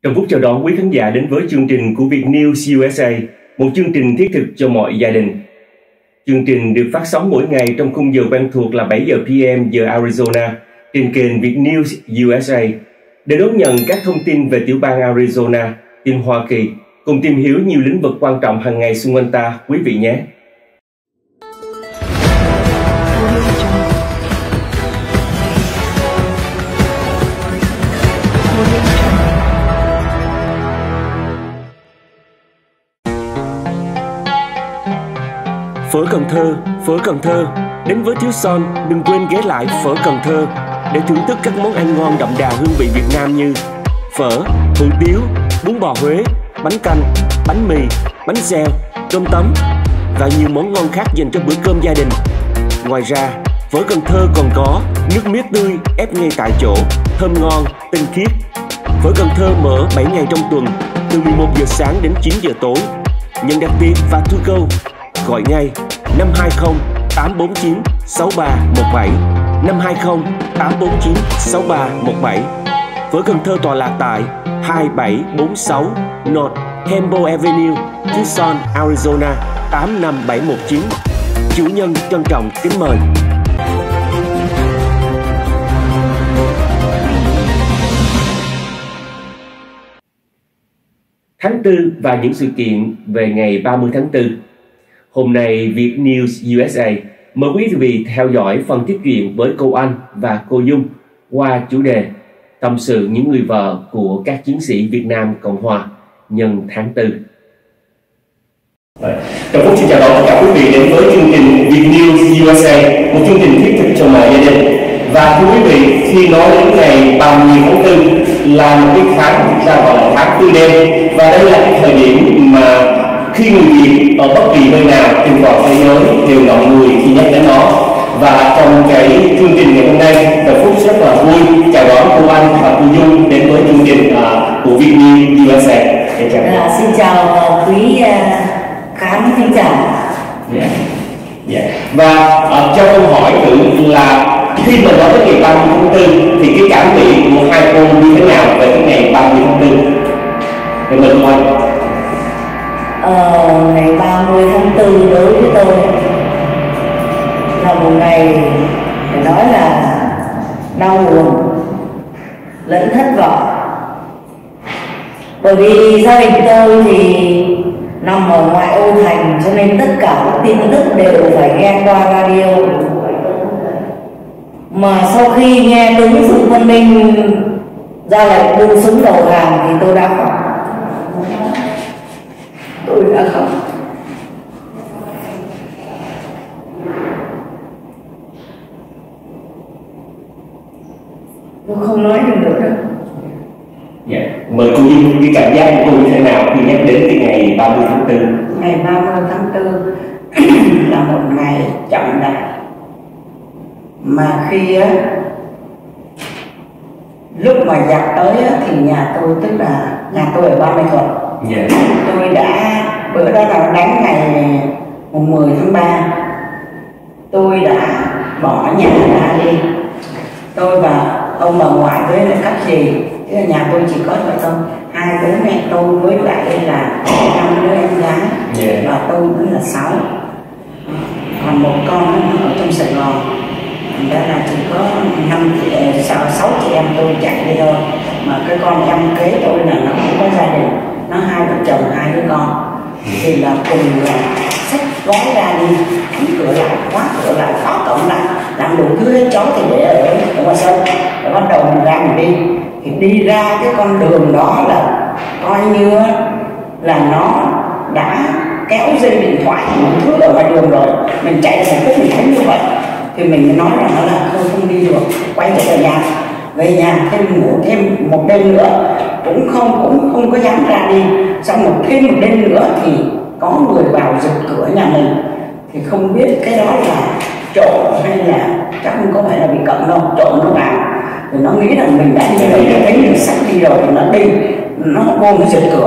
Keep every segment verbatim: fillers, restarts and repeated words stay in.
Trong phút chào đón quý khán giả đến với chương trình của Vietnews u ét a, một chương trình thiết thực cho mọi gia đình. Chương trình được phát sóng mỗi ngày trong khung giờ quen thuộc là bảy giờ pê em giờ Arizona trên kênh Vietnews u ét a để đón nhận các thông tin về tiểu bang Arizona, tin Hoa Kỳ, cùng tìm hiểu nhiều lĩnh vực quan trọng hàng ngày xung quanh ta, quý vị nhé. Phở Cần Thơ, phở Cần Thơ. Đến với Thiếu Son, đừng quên ghé lại phở Cần Thơ để thưởng thức các món ăn ngon đậm đà hương vị Việt Nam như phở, hủ tiếu, bún bò Huế, bánh canh, bánh mì, bánh xèo, tôm tấm và nhiều món ngon khác dành cho bữa cơm gia đình. Ngoài ra, phở Cần Thơ còn có nước mía tươi ép ngay tại chỗ, thơm ngon, tinh khiết. Phở Cần Thơ mở bảy ngày trong tuần, từ mười một giờ sáng đến chín giờ tối. Nhận đặc biệt và thu câu, gọi ngay năm hai không tám bốn chín sáu ba một bảy, năm hai không tám bốn chín sáu ba một bảy. Phở Cần Thơ tọa lạc tại hai bảy bốn sáu North Campbell Avenue, Tucson, Arizona tám năm bảy một chín. Chủ nhân trân trọng kính mời. Tháng tư và những sự kiện về ngày ba mươi tháng tư. Hôm nay Vietnews u ét a mời quý vị theo dõi phần tiết truyện với cô Anh và cô Dung qua chủ đề tâm sự những người vợ của các chiến sĩ Việt Nam Cộng Hòa nhân tháng tư. Trong phút xin chào đón tất cả quý vị đến với chương trình Vietnews u ét a, một chương trình thiết thực cho mọi gia đình. Và thưa quý vị, khi nói đến ngày ba mươi tháng tư là một cái tháng chúng ta gọi là tháng tư đen, và đây là cái thời điểm mà khi người Việt ở bất kỳ nơi nào trên toàn thế giới đều ngậm ngùi khi nhắc đến nó. Và trong cái chương trình ngày hôm nay, Đào Phúc rất là vui chào đón cô Anh và cô Dung đến với chương trình uh, của Vietnews u ét a. À, xin chào quý uh, khán thính giả. Yeah. Yeah. Và uh, cho câu hỏi thử là khi mà nói đến ngày ba mươi tháng tư thì cái cảm nghĩ của hai cô như thế nào về cái ngày ba mươi tháng tư? Để mình hỏi. Ờ, ngày ba mươi tháng tư đối với tôi là một ngày phải nói là đau buồn lẫn thất vọng, bởi vì gia đình tôi thì nằm ở ngoại ô thành, cho nên tất cả các tin tức đều phải nghe qua radio. Mà sau khi nghe tướng Phạm Văn Minh ra lệnh buông súng đầu hàng thì tôi đã khóc. Tôi đã khóc. Tôi không nói được nữa đâu. Dạ. Mời cô Dung, cái cảm giác của cô như thế nào khi nhắc đến cái ngày ba mươi tháng tư? Ngày ba mươi tháng tư là một ngày trọng đại, mà khi á, lúc mà giặc tới á, thì nhà tôi, tức là nhà tôi ở ba mươi Thuận. Yeah. Tôi đã, bữa đó là đánh ngày mười tháng ba, tôi đã bỏ nhà ra đi. Tôi và ông bà ngoại với lại các dì, tức là nhà tôi chỉ có vậy thôi, hai đứa mẹ tôi với lại là năm đứa em gái. Yeah. Và tôi nữa là sáu, còn một con ở trong Sài Gòn. Đó là chỉ có năm sáu sáu chị em tôi chạy đi thôi, mà cái con em kế tôi là nó không có gia đình, nó hai vợ chồng hai đứa con, thì là cùng là xách gói ra đi, đóng cửa lại, khóa cửa lại, khóa cổng lại, làm đủ thứ hết. Chó thì để ở ở ngoài sân, rồi bắt đầu mình ra mình đi, thì đi ra cái con đường đó là coi như là nó đã kéo dây điện thoại một thứ ở ngoài đường rồi, mình chạy một lúc mình thấy như vậy thì mình nói rằng nó là thôi không đi được, quay trở về nhà. Về nhà thêm ngủ thêm một đêm nữa cũng không cũng không có dám ra đi. Xong một thêm một đêm nữa thì có người vào giật cửa nhà mình, thì không biết cái đó là trộm hay là chắc không có phải là bị cận đâu, trộm nó vào thì nó nghĩ rằng mình đã đi rồi, nó thấy mình sắp đi rồi thì nó đi, nó vô nó giật cửa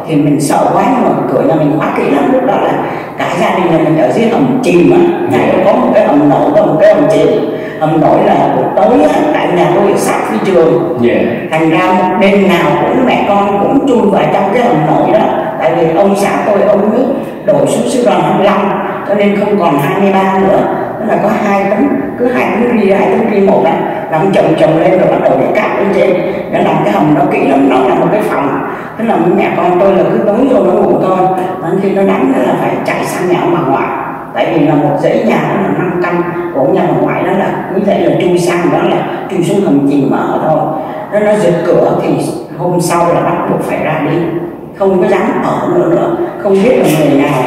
thì mình sợ quá, nhưng mà cửa nhà mình khóa kỹ lắm. Lúc đó là cả gia đình nhà mình ở dưới hầm chìm á, nhà tôi có một cái hầm nổi và một cái hầm chìm. Hầm nổi là buổi tối á, tại nhà tôi ở sát phi trường, yeah. Thành ra một đêm nào cũng mẹ con cũng chui vào trong cái hầm nổi đó. Tại vì ông xã tôi ông mới đổi xuống sư đoàn hai mươi lăm, cho nên không còn hai mươi ba nữa, tức là có hai tấn, cứ hai tấn ri hai tấn ri một đó, làm chồng chồng lên rồi bắt đầu để cát lên trên để làm cái hầm nó kỹ lắm. Nó là một cái phòng, tức là mẹ con tôi là cứ tối rồi nó ngủ thôi, đến khi nó đánh là phải chạy sang nhà ông bà ngoại, tại vì là một dãy nhà đó là năm căn của nhà bà ngoại, đó là như vậy là chui sang đó là chui xuống hầm chìm mà ở thôi. Nó nó giật cửa thì hôm sau là bắt buộc phải ra đi, không có dám ở nữa nữa, không biết là người nào.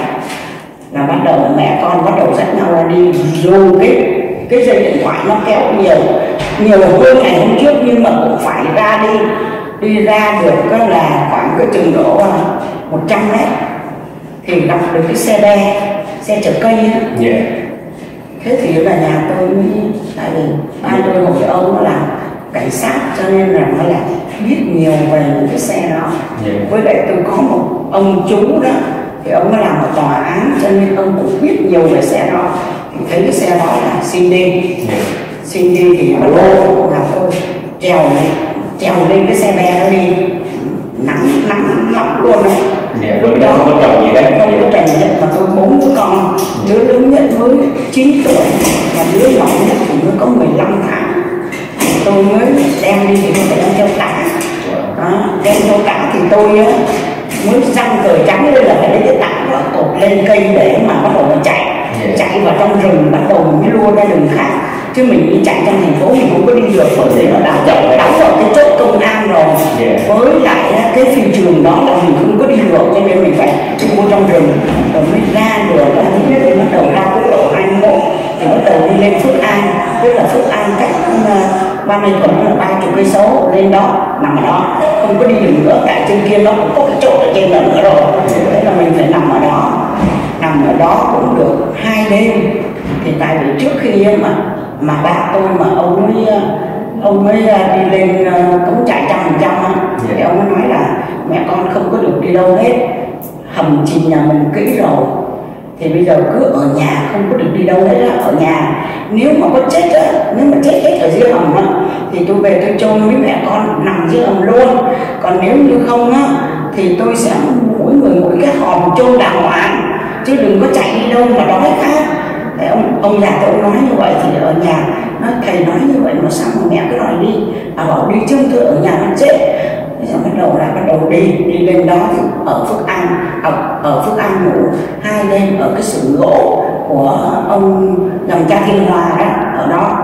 Là bắt đầu mẹ con bắt đầu dắt nhau ra đi, dù cái cái dây điện thoại nó kéo nhiều nhiều hơn ngày hôm trước, nhưng mà cũng phải ra đi. Đi ra được đó là khoảng cái chừng độ một trăm mét thì gặp được cái xe be, xe chở cây á. Yeah. Thế thì là nhà tôi mới, tại vì ba tôi hồi ông nó làm cảnh sát cho nên là nó là biết nhiều về những cái xe đó. Yeah. Với lại tôi có một ông chú đó thì ông nó làm ở tòa án cho nên ông cũng biết nhiều về xe đó. Thì thấy cái xe đó là xin đi, yeah. Xin đi thì bắt đầu là tôi trèo lên, trèo lên cái xe be đó đi, nắng nắng lắm luôn đấy. Yeah, lúc đó không có trần gì đấy, không có trần gì mà tôi bốn đứa con, đứa lớn nhất mới chín tuổi và đứa nhỏ nhất thì mới có mười lăm tháng. Tôi mới đem đi thì tôi phải đem theo tả, đó, đem theo tả thì tôi mới răng cởi trắng lên là phải lấy cái tả đó cột lên cây để mà bắt đầu mình chạy, yeah. Chạy vào trong rừng bắt đầu mình mới lua ra đường khác, chứ mình đi chạy trong thành phố mình không có đi được, bởi vì nó đã đóng vào cái chốt công an rồi, yeah. Với lại cái phi trường đó là mình không có đi được, cho nên mình phải mua trong rừng rồi mới ra được. Thứ nhất thì bắt đầu ra quốc lộ hai mươi mốt thì bắt đầu đi lên Phước An, tức là Phước An cách ba mươi quận là ba chục cây số lên đó, nằm ở đó không có đi được nữa, tại trên kia nó cũng có cái chỗ ở trên đó nữa rồi, thế là mình phải nằm ở đó. Nằm ở đó cũng được hai đêm. Thì tại vì trước khi mà mà ba tôi mà ông mới ông mới đi lên cống chạy trăm phần trăm thì ông mới nói là mẹ con không có được đi đâu hết, hầm chìm nhà mình kỹ rồi, thì bây giờ cứ ở nhà không có được đi đâu hết á, ở nhà. Nếu mà có chết á, nếu mà chết hết ở dưới hầm á thì tôi về tôi chôn với mẹ con nằm dưới hầm luôn, còn nếu như không á thì tôi sẽ mỗi người mỗi cái hòm chôn đàng hoàng, chứ đừng có chạy đi đâu mà đói khác. Thế ông ông già tôi nói như vậy thì ở nhà nói thầy nói như vậy mà sao mà mẹ cứ đòi đi, à bảo đi chứ tôi ở nhà nó chết. Thế xong bắt đầu là bắt đầu đi đi lên đó thì ở Phước An, ở, ở Phước An ngủ hai đêm ở cái xưởng gỗ của ông dòng cha Thiên Hòa đó, ở đó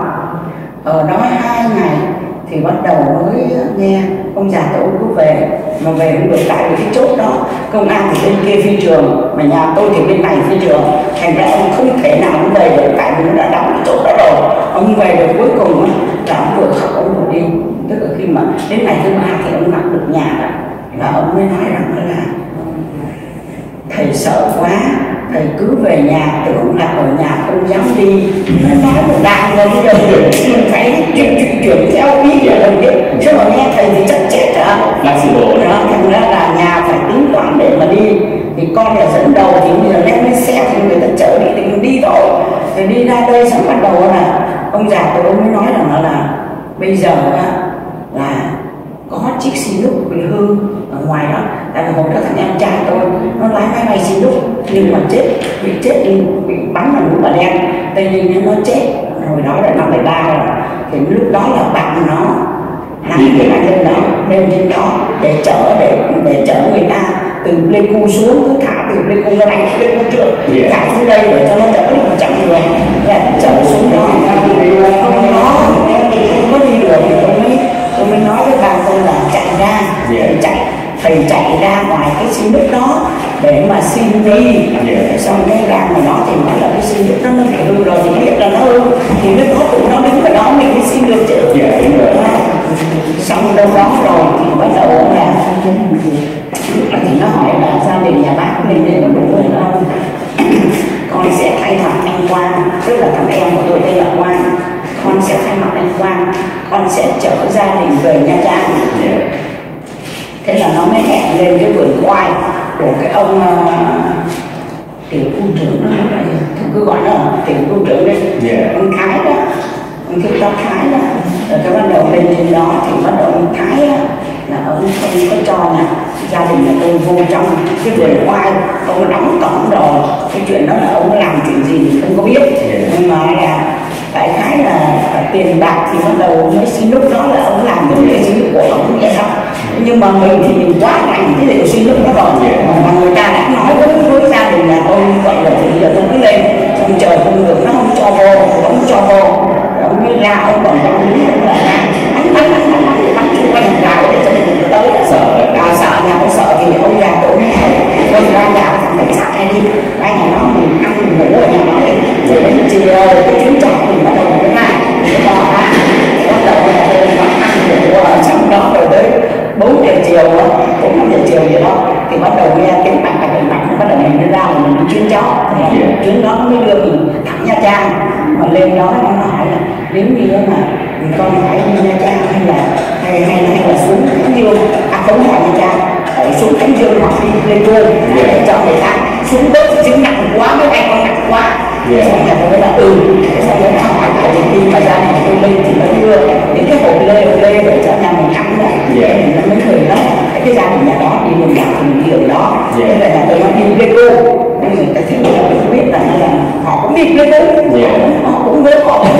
ở đó hai ngày thì bắt đầu mới nghe ông già tôi cứ về, mà về cũng được, tại vì cái chốt đó công an thì bên kia phi trường mà nhà tôi thì bên này phi trường, thành ra ông không thể nào ông về được, tại vì nó đã đóng cái chốt đó rồi. Ông về được cuối cùng là ông vừa khóc ông vừa đi, tức là khi mà đến ngày thứ ba thì ông gặp được nhà đó, là ông mới nói rằng là thầy sợ quá, thầy cứ về nhà, tưởng là ở nhà không dám đi. Nó nói một đàn rồi bây giờ mình phải chuyển chuyển chuyển theo ý của mình biết, chứ mà nghe thầy thì chắc chết hả? Đó, thành ra là nhà phải tính toán để mà đi. Thì con là dẫn đầu thì bây giờ đem lên xe thì người ta chở đi thì mình đi thôi. Thì đi ra đây xong bắt đầu là ông già tôi ông mới nói rằng là, là bây giờ là có chiếc xì lúc bị hư ở ngoài đó, tại vì hồi đó thằng em trai tôi nó lái máy bay xì lúc nhưng mà chết, bị chết đi, bị bắn vào mũi bà đen, tây nhiên nó chết hồi đó là năm bảy ba rồi. Thì lúc đó là bạn nó làm cái bạn lên đó lên trên đó để chở để để chở người ta từ Pleiku xuống, cứ thả từ Pleiku ra đánh Pleiku trước thả xuống đây để cho nó đỡ đi một chặng đường, chở xuống đó không nó không có đi được. Thì tôi mới tôi mới nói với bà tôi là chạy ra, yeah. chạy thầy chạy ra ngoài cái xin nước đó để mà xin đi, yeah. Xong cái ra mà nó thì nói là cái xin nước đó nó bị hư rồi, thì biết là nó hư thì nước đó tụi nó đứng ở đó mình mới xin được chứ, yeah, đó. Xong đâu đó rồi thì bắt đầu là thì nó hỏi là gia đình nhà bác lên đây có đủ người không, con sẽ thay mặt anh Quang, tức là thằng em của tôi tên là Quang, con sẽ thay mặt anh Quang, con sẽ chở gia đình về Nha Trang. Yeah. Thế là nó mới hẹn lên cái vườn khoai của cái ông uh, tiểu khu trưởng đó, cứ gọi nó là tiểu khu trưởng đấy, yeah. Ông Thái đó, ông thiếu tá Thái đó. Rồi cái bắt đầu lên trên đó thì bắt đầu ông Thái á, là ông không có cho là gia đình nhà tôi vô trong cái vườn khoai, ông đóng cổng rồi. Cái chuyện đó là ông làm chuyện gì thì không có biết, yeah. Nhưng mà là đại khái là tiền bạc thì bắt đầu mới xin lúc đó là ông làm những cái gì của ông vậy thôi. Nhưng mà mình thì mình quá mạnh cái điều xin lúc đó rồi, yeah. Mà người ta đã nói với, với gia đình là tôi vậy là thì giờ tôi cứ lên, ông chờ không được nó không cho vô, không cho vô, ông mới ra ông còn trong lý là bắn bắn bắn bắn bắn bắn xung quanh gạo để cho mình tới sợ, à, sợ nhà có sợ thì ông già tổ này tôi ra gạo thằng cảnh sát này đi, đây nhà nó mình ăn mình ngủ ở nhà nó đi, rồi đến chiều cái chuyến trọ mình bắt đầu mới ra, cái bò ra, bắt đầu là tôi bắt ăn ngủ ở trong đó rồi tới bốn giờ chiều đó, bốn năm giờ chiều gì đó thì bắt đầu nghe tiếng bạc bạc bạc bạc, bắt đầu mình đi ra rồi mình đi chuyến chó, yeah. Chuyến đó nó mới đưa mình thẳng Nha Trang, mà lên đó nó hỏi là nếu như đó mà con phải đi Nha Trang hay là hay hay hay là xuống Khánh Dương, à không phải Nha Trang, phải xuống Khánh Dương hoặc đi lên Đô để cho người ta xuống bớt chứng nặng quá, mấy anh con nặng quá. Yeah. Xong nhà tôi là ừ, xong rồi nó hỏi là khi mà gia đình tôi lên thì nó đưa những cái hộp lê hộp lê để cho nhà mình ăn đó, yeah. Thì nó mới người đó cái gia đình nhà đó đi đường nào thì mình đi đường đó, yeah. Thế là nhà tôi nó đi Lego, nên người ta thấy là tôi biết là là họ cũng đi Lego, yeah. Họ cũng biết họ không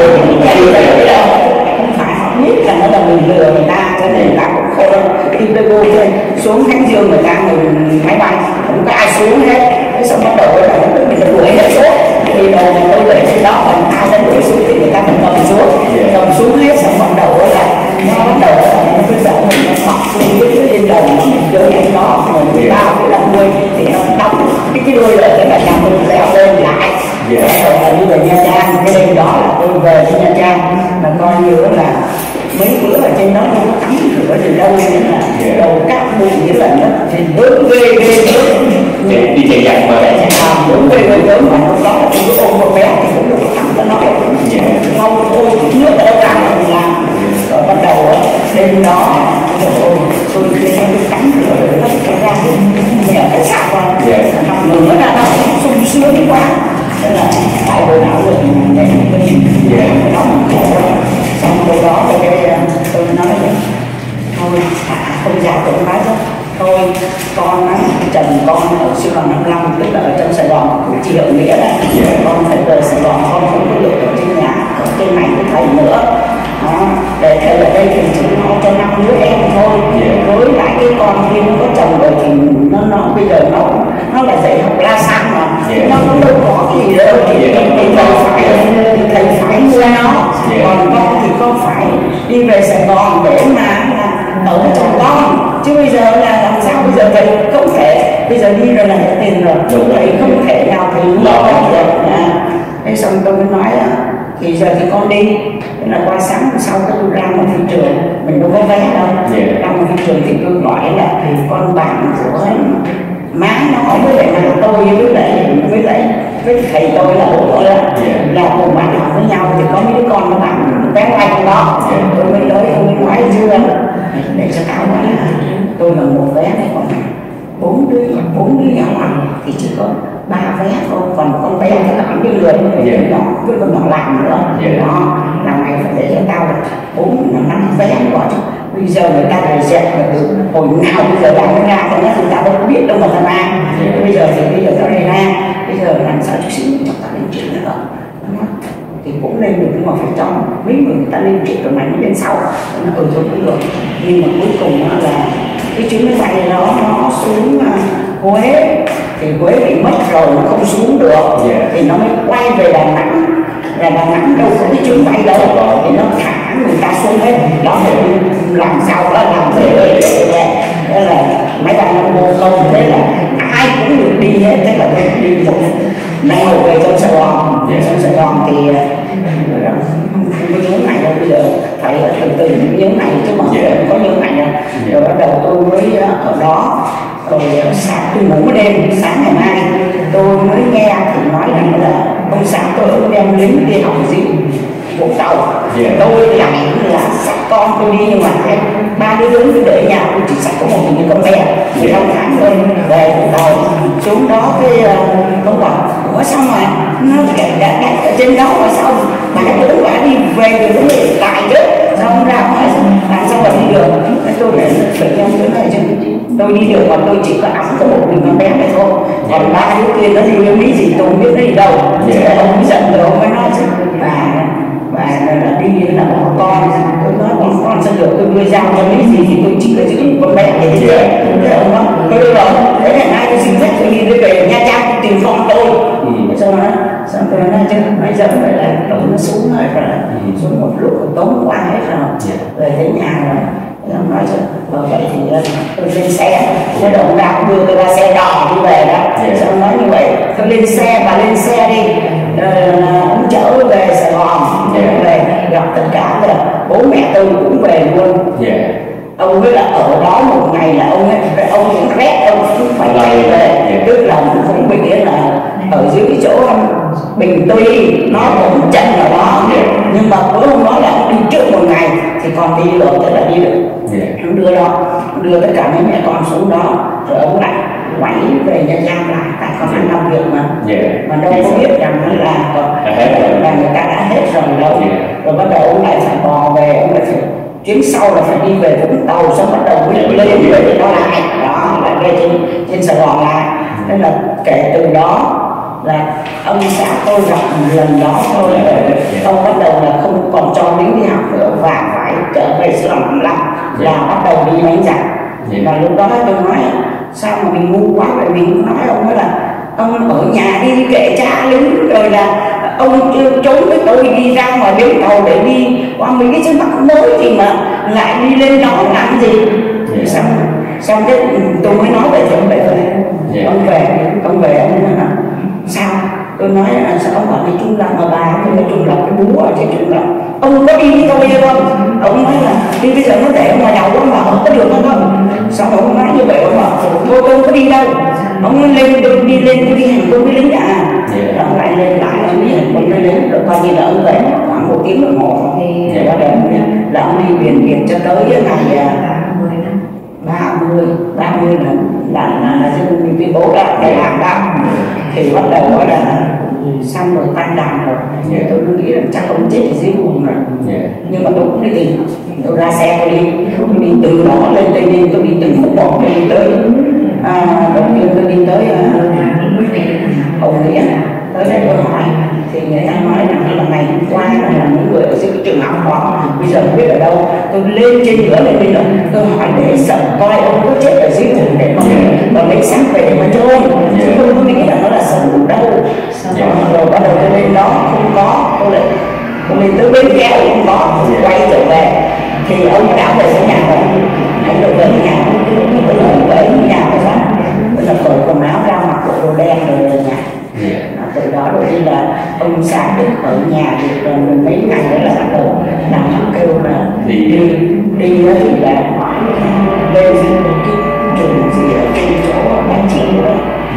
phải họ biết là nó là mình lừa người ta, cho nên là cũng không đi Lego trên xuống Khánh Dương người ta mình máy bay không có ai xuống hết, thế xong bắt đầu là mình đã đuổi hết xuống. Thì đầu tôi để trên đó còn ai đã đuổi xuống thì người ta mình cầm xuống, cầm xuống hết xong bắt đầu là nó bắt đầu là nó cứ dẫn mình nó mọc xuống dưới trên đầu mà mình vô trên đó rồi người ta cũng là đuôi thì nó đóng cái cái đuôi rồi cái là nhà mình leo lên lại, rồi là đi về Nha Trang. Cái đêm đó là tôi về đến Nha Trang mà coi như là mấy bữa ở trên đó không có tắm rửa từ đâu nên là đầu cắt bụi như là nó thì bớt ghê ghê ghê đi chạy giặc mà đúng ghê ghê ghê mà lúc đó là tôi cứ ôm con bé thì cũng được tắm cho nó không thôi nước ở đâu cả mình làm. Rồi bắt đầu đêm đó rồi tôi khi tôi tắm rửa rồi nó chạy ra nhờ cái sạc qua nằm nữa ra nó sung sướng quá nên là tại hồi nào rồi mình để mình nhìn nó mình khổ. Xong rồi đó thì cái tôi nói thôi à, không già tôi nói đó thôi con á chồng con ở sư đoàn năm mươi lăm tức là ở trong Sài Gòn cũng chỉ ở nghĩa là con phải về Sài Gòn, con không có được ở trên nhà ở trên này với thầy nữa đó, để thầy ở đây thì chỉ lo cho năm đứa em thôi, với lại cái con kia có chồng rồi thì nó nó bây giờ nó nó là dạy học la sang mà nó cũng đâu có gì đâu thì thầy phải thầy phải nuôi nó, còn con thì con phải đi về Sài Gòn để mà ở trong con, chứ bây giờ là làm sao bây giờ thầy không thể bây giờ đi rồi là hết tiền rồi, thầy không thể nào thầy lo được. Thế xong tôi mới nói là thì giờ thì con đi, thế là qua sáng sau cái tôi ra một thị trường mình đâu có vé đâu, yeah. Ra một thị trường thì tôi gọi là thì con bạn của má nó với lại mà tôi với lại với lại với thầy tôi là bố tôi đó, yeah. Là cùng bạn học với nhau thì có mấy đứa con nó bạn vé bay trong đó, yeah. Tôi mới nói tôi mới nói chưa để cho tao nói là tôi là một vé này còn bốn đứa bốn đứa nhỏ ăn thì chỉ có ba vé thôi, còn con bé thì là cái người với nhỏ với con nhỏ làm nữa, yeah. Đó là mày phải để cho tao là bốn năm vé gọi chứ bây giờ người ta lại dẹp được hồi nào bây giờ làm ra thì nó người ta đâu có biết đâu mà ta mang, yeah. Bây giờ thì bây giờ tao này ra bây giờ làm sao chút xíu cho tao lên chuyện nữa thì cũng lên được nhưng mà phải trong mấy người người ta lên chuyện rồi mày mới lên sau nó ừ thôi cũng được, nhưng mà cuối cùng là cái chuyến máy bay đó nó xuống Huế thì Huế bị mất rồi nó không xuống được, yeah. Thì nó mới quay về Đà Nẵng, là Đà Nẵng đâu có cái chuyến bay đâu thì nó thả người ta xuống hết đó thì làm sao đó làm về thế là máy bay nó vô công, thế là ai cũng được đi hết, thế là tôi đi một năm hồi về trong Sài Gòn, yeah. Trong Sài Gòn thì không có nhớ này đâu, bây giờ phải từ từ nhớ này chứ mà yeah. Không có nhớ này đâu, yeah. Rồi bắt đầu tôi mới ở đó rồi sáng tôi ngủ đêm, sáng ngày mai tôi mới nghe thì nói rằng là ông sáng tôi ông đem lính đi học gì Vũng Tàu, yeah. Tôi lại là sách con tôi đi nhưng mà hai ba đứa lớn tôi để nhà tôi chỉ sách có một mình con thì không thẳng luôn về đầu xuống đó cái không bảo ủa xong rồi nó đã đặt ở trên đó rồi xong bà cũng bà đi về từ cái hiện tại chứ xong ra hỏi làm sao mà đi được tôi để bệnh nhân cái này chứ tôi đi được còn tôi chỉ có ấm có một mình con bé này thôi còn ba đứa kia nó đi với gì tôi không biết nó đi đâu ông giận rồi ông mới nói chứ bà bà là đi là bỏ con tôi nói con con sẽ được tôi đưa giao cho mấy gì thì tôi chỉ có giữ con bé để đi chơi thế ông nói tôi đưa rồi thế là nay tôi xin phép tôi đi về Nha Trang tìm con tôi xong rồi xong tôi nói chứ bây giờ phải là tụi nó xuống rồi phải là xuống một lúc tốn quá hết rồi về tới nhà rồi ông nói chứ vậy thì tôi lên xe thế rồi ông ra đưa tôi ra xe đò đi về đó xong ông nói như vậy tôi lên xe bà lên xe đi ông chở về Sài Gòn về gặp tất cả rồi bố mẹ tôi cũng về luôn ông với là ở đó một ngày là ông ấy, ông cũng rét ông cũng phải chạy về tức là cũng bị là ở dưới chỗ Bình Tuy nó cũng chân ở đó nhưng mà bữa hôm đó là ông đi trước một ngày thì còn đi được tức là đi được ông đưa đó đưa tất cả mấy mẹ con xuống đó rồi ông lại quay về Nha Trang lại tại con ăn làm việc mà mà đâu có biết rằng là là người ta đã hết rồi đâu rồi bắt đầu ông lại phải bò về ông lại phải chuyến sau là phải đi về Vũng Tàu xong bắt đầu mới lên về đó lại đó lại về trên trên Sài Gòn lại nên là kể từ đó là ông xã tôi gặp lần đó thôi ông bắt đầu là không còn cho lính đi học nữa và phải trở về sư đoàn năm là bắt đầu đi đánh giặc và lúc đó tôi nói sao mà mình ngu quá vậy mình nói ông nói là ông ở nhà đi, đi kệ cha lính rồi là ông trốn với tôi đi ra ngoài bến tàu để đi qua mấy cái chân bắc mới thì mà lại đi lên đó làm gì xong xong cái tôi mới nói về thì ông về ông về ông về ông nói là sao tôi nói là sao ông bảo đi trung lập mà bà tôi nói trung lập cái búa ở trên trung lập ông có đi với tôi hay không ông nói là đi bây giờ nó để ở ngoài đầu ông bảo không có được không sao ông nói như vậy ông bảo thôi tôi không có đi đâu ông lên tôi đi lên tôi đi hành quân với lính à ông lại lên lại ông đi hành quân với lính rồi coi như là ông về khoảng một tiếng đồng hồ thì bắt đầu là ông đi biển biển cho tới ngày ba mươi ba mươi là là là là dân tuyên bố là để làm đó thì bắt đầu nói là xong rồi tan đàn rồi tôi cứ nghĩ là chắc ông chết ở dưới cùng rồi nhưng mà tôi cũng đi tìm tôi ra xe tôi đi tôi đi từ đó lên Tây Ninh tôi đi từng khúc một tôi đi tới à, đầu tiên tôi đi tới Hồng Nghĩa tới đây tôi hỏi thì người ta nói rằng là ngày hôm qua là những người ở dưới cái trường học đó bây giờ không biết ở đâu tôi lên trên nữa lên trên nữa tôi hỏi để sợ coi ông có chết ở dưới vùng để mà còn lấy sáng về mà trôn chứ tôi không nghĩ là nó là sống đâu rồi bắt đầu tôi lên đó không có tôi lại tôi lên tới bến kéo không có quay trở về thì ông đã về tới nhà rồi anh được đến nhà tôi lại về nhà rồi đó tôi là cởi quần áo ra mặc bộ đồ đen rồi về nhà từ đó rồi đi là ông xã được ở nhà được rồi mấy ngày nữa là bắt đầu làm nó kêu là đi đi đi thì là hỏi lên một cái trường gì ở trên chỗ Bác Chỉ đó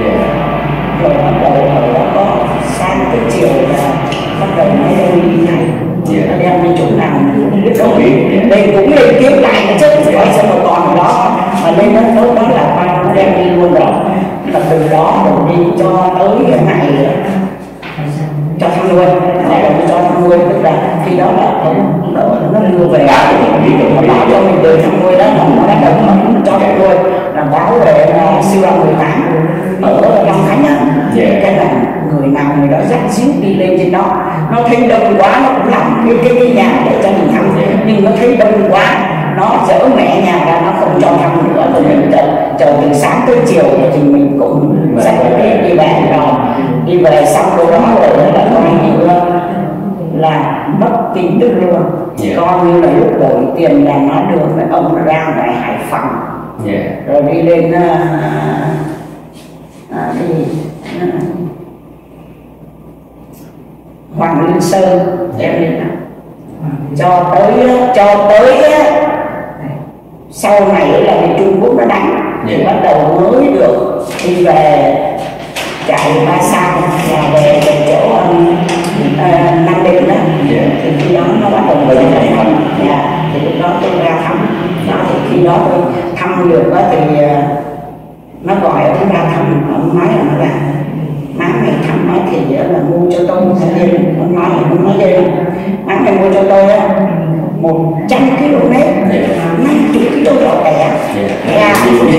rồi bắt đầu ở đó có sáng tới chiều là bắt đầu mới đi này nó đem đi chỗ nào biết đâu đây cũng lên kiếm lại nó chứ gọi sao mà còn đó mà lên đó tối đó là ba nó đem đi luôn rồi là từ đó mình đi cho tới cái ngày cho thăm nuôi lại là cho thăm nuôi tức là khi đó là ông nó, nó đưa về nó báo cho mình từ thăm nuôi đó nó đã đồng nó cho thăm nuôi là báo về siêu đoàn mười tám ở Long Khánh á cái là người nào người đó dắt xíu đi lên trên đó nó thấy đông quá nó cũng làm cái cái, cái nhà để cho mình thăm nhưng nó thấy đông quá nó dỡ mẹ nhà ra nó không cho thăm nữa rồi mình chờ, chờ từ sáng tới chiều thì mình cũng sẽ đi, đi về rồi đi về xong rồi đó rồi là coi như là mất tin tức luôn yeah. Coi như là lúc đổi tiền là nó đưa với ông ra ngoài Hải Phòng yeah. Rồi đi lên uh, uh, đi uh, Hoàng Linh Sơn đem yeah. lên cho tới cho tới sau này là bên Trung Quốc nó đánh thì yeah. Bắt đầu mới được đi về chạy ba sao là về về chỗ um, uh, Nam Định đó yeah. Thì khi đó nó bắt đầu mới đến thăm yeah. Thì lúc đó tôi ra thăm đó thì khi đó tôi thăm được đó thì uh, nó gọi ông ra thăm, ông nói là nó là má mày thăm nó thì là mua cho tôi một cái gì, ông nói là ông nói gì má mày mua cho tôi á một trăm ki lô mét, năm mươi ki lô gạo tẻ, gà,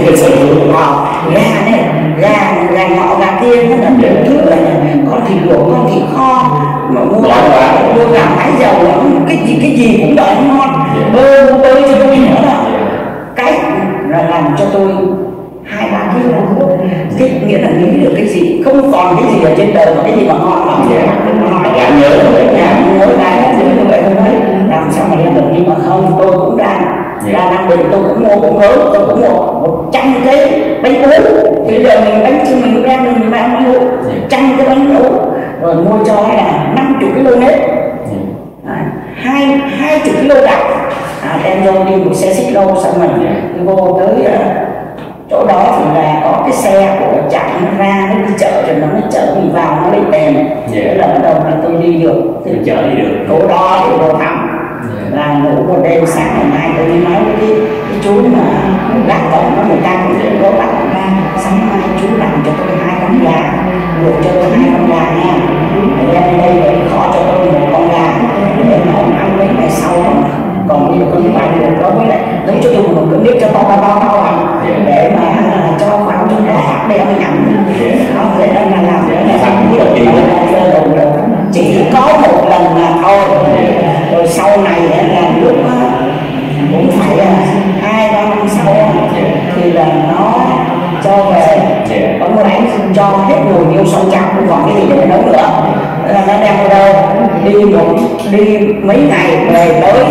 gà này, gà, gà ngọ, gà kia nó là đủ thứ là con thịt luộc, con thịt kho, mà mua mua cả máy dầu, cái gì cái gì cũng đợi ngon, bơ bơ cho tôi nữa đó, cái là làm cho tôi hai ba ký lô, cái nghĩa là nghĩ được cái gì, không còn cái gì ở trên đời mà cái gì mà ngon lắm, dạ nhớ rồi, dạ nhớ lại như vậy thôi đấy, làm sao mà lên được, nhưng mà không, tôi cũng đang ra Nam Định, tôi cũng mua cũng hứa, tôi cũng mua một trăm cái bánh ú, thì bây giờ mình bánh chưng mình cũng đem mình mang bánh ú, trăm cái bánh ú, rồi mua cho là năm mươi ki lô mét, hai hai chục ki lô gạo, à, đem vô đi một xe xích lô, xong rồi đi vô tới chỗ đó thì là có cái xe của chạy nó ra nó đi chợ, rồi nó mới chở mình vào, nó lấy tiền, thế là bắt đầu là tôi đi được, thì chở đi được chỗ đó thì vô thăm, là ngủ một đêm, sáng ngày mai tôi đi nói với cái, cái chú mà gác cổng nó, người ta cũng có bắt ra, sáng mai chú làm cho tôi hai con gà, luộc cho tôi hai con gà nha, đem đây để kho cho tôi một con gà để nấu ăn mấy ngày sau, còn nhiều con bạn luộc đó với lại nấu cho tôi một cái bếp cho to to to to à, để mà là cho khoảng cho nó hạt để ăn nhậm, nó để đang là làm để là chỉ có một lần mà thôi, rồi sau này là lúc cũng phải hai ba năm sau thì là nó cho về, ông lại cho hết nồi niêu sông chảo, không còn cái gì để nấu nữa, là nó đem đâu đi một đi mấy ngày về tới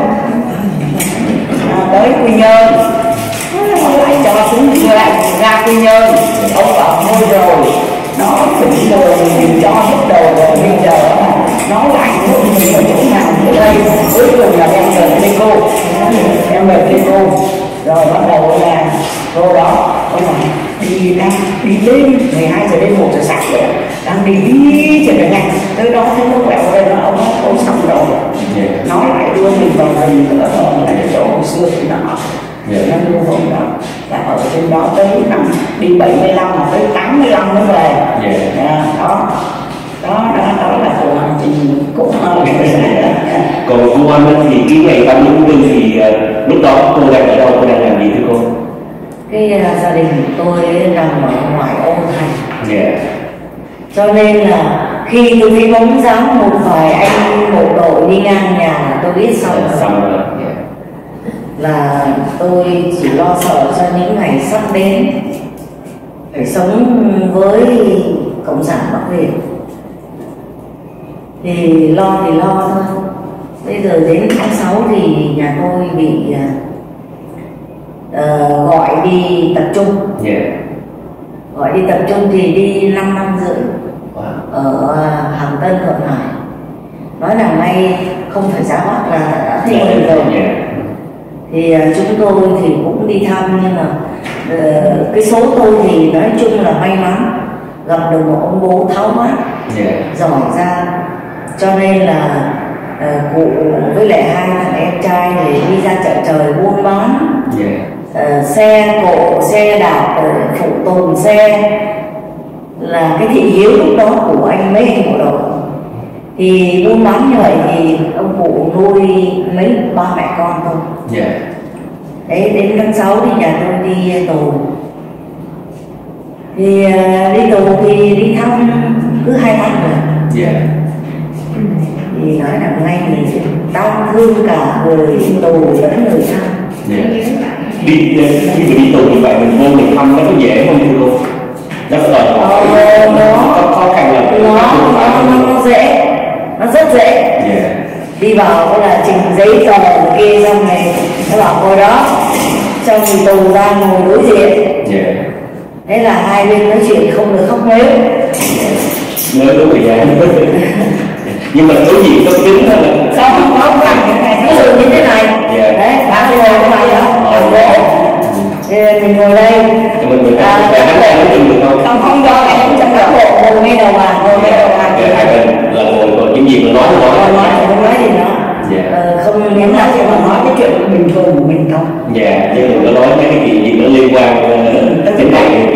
tới Quy Nhơn, nó lại cho xuống ra, ra Quy Nhơn, ông bảo thôi rồi nó thỉnh đồ mình cho hết đồ rồi, bây giờ nó lại nữa mình ở chỗ nào ở đây, cuối cùng là đem về Pleiku, đem về Pleiku, rồi bắt đầu là cô đó ông bảo đi đang đi đêm mười hai giờ đêm một giờ sáng vậy, đang đi đi trên đường nhanh, tới đó thấy nó quẹo đây nó ông ông xong rồi, nó lại đưa mình vào rừng nữa, rồi lại chỗ hồi xưa thì nó nó đưa hôm đó là ở trên đó tới năm đi bảy mươi lăm mà tới tám mươi lăm mới về, yeah. đó đó đó đó là cuộc hành trình cũng hơn. Còn cô Anh thì cái ngày ba mươi tháng tư thì uh, lúc đó cô đang ở đâu, cô đang làm gì thưa cô? Cái uh, gia đình của tôi nằm ở ngoài Ô Thành, yeah. cho nên là khi tôi thấy bóng dáng một vài anh bộ đội đi ngang nhà là tôi biết xong rồi, xong rồi. Yeah. Là tôi chỉ lo sợ cho những ngày sắp đến phải sống với cộng sản Bắc Việt, thì lo thì lo thôi. Bây giờ đến tháng sáu thì nhà tôi bị uh, gọi đi tập trung, yeah. gọi đi tập trung thì đi năm năm rưỡi wow. ở Hàm Tân, Thuận Hải, nói là may không phải giá Bắc là đã thấy yeah. rồi. Yeah. Thì uh, chúng tôi thì cũng đi thăm, nhưng mà uh, cái số tôi thì nói chung là may mắn gặp được một ông bố tháo vát, yeah. giỏi ra, cho nên là uh, cụ với lại hai thằng em trai để đi ra chợ trời buôn bán, yeah. uh, xe cộ, xe đạp, uh, phụ tùng xe, là cái thị hiếu lúc đó của anh mấy anh bộ đội. Thì buôn bán như vậy thì ông cụ nuôi mấy ba mẹ con thôi. Yeah. Đấy, đến tháng sáu thì nhà tôi đi tù. Thì uh, đi tù thì đi thăm cứ hai tháng rồi. Yeah. Thì nói là ngay thì tao thương cả người tù lẫn người thân. Yeah. Đi khi mà đi tù như vậy mình vô mình thăm nó có dễ không thưa cô? Nó có đòi hỏi nó khó khăn là nó nó nó dễ, nó rất dễ. Yeah. Đi vào là trình giấy tờ kia xong này nó bảo ngồi đó, trong thì tù ra ngồi đối diện. Yeah. Thế là hai bên nói chuyện không được khóc nếu. Nếu đúng thời gian. Nhưng mà đối diện có kính đó là sao không có bằng cái này nó dường như thế này. Yeah. Đấy, đã ngồi cái này đó, làm gỗ. Thì mình ngồi đây. Thì mình mình à, để hắn đang nói chuyện được không? Không, không do lại không trong đó bộ ngồi ngay đầu bàn, ngồi ngay đầu bàn. Hai bên là ngồi còn những gì mình nói thì nói. Nói thì không nói gì nữa. Yeah. Ờ, không nhắm nói gì mà nói cái chuyện bình thường của mình thôi. Dạ, yeah, nhưng đừng có nói mấy cái chuyện gì nó liên quan đến này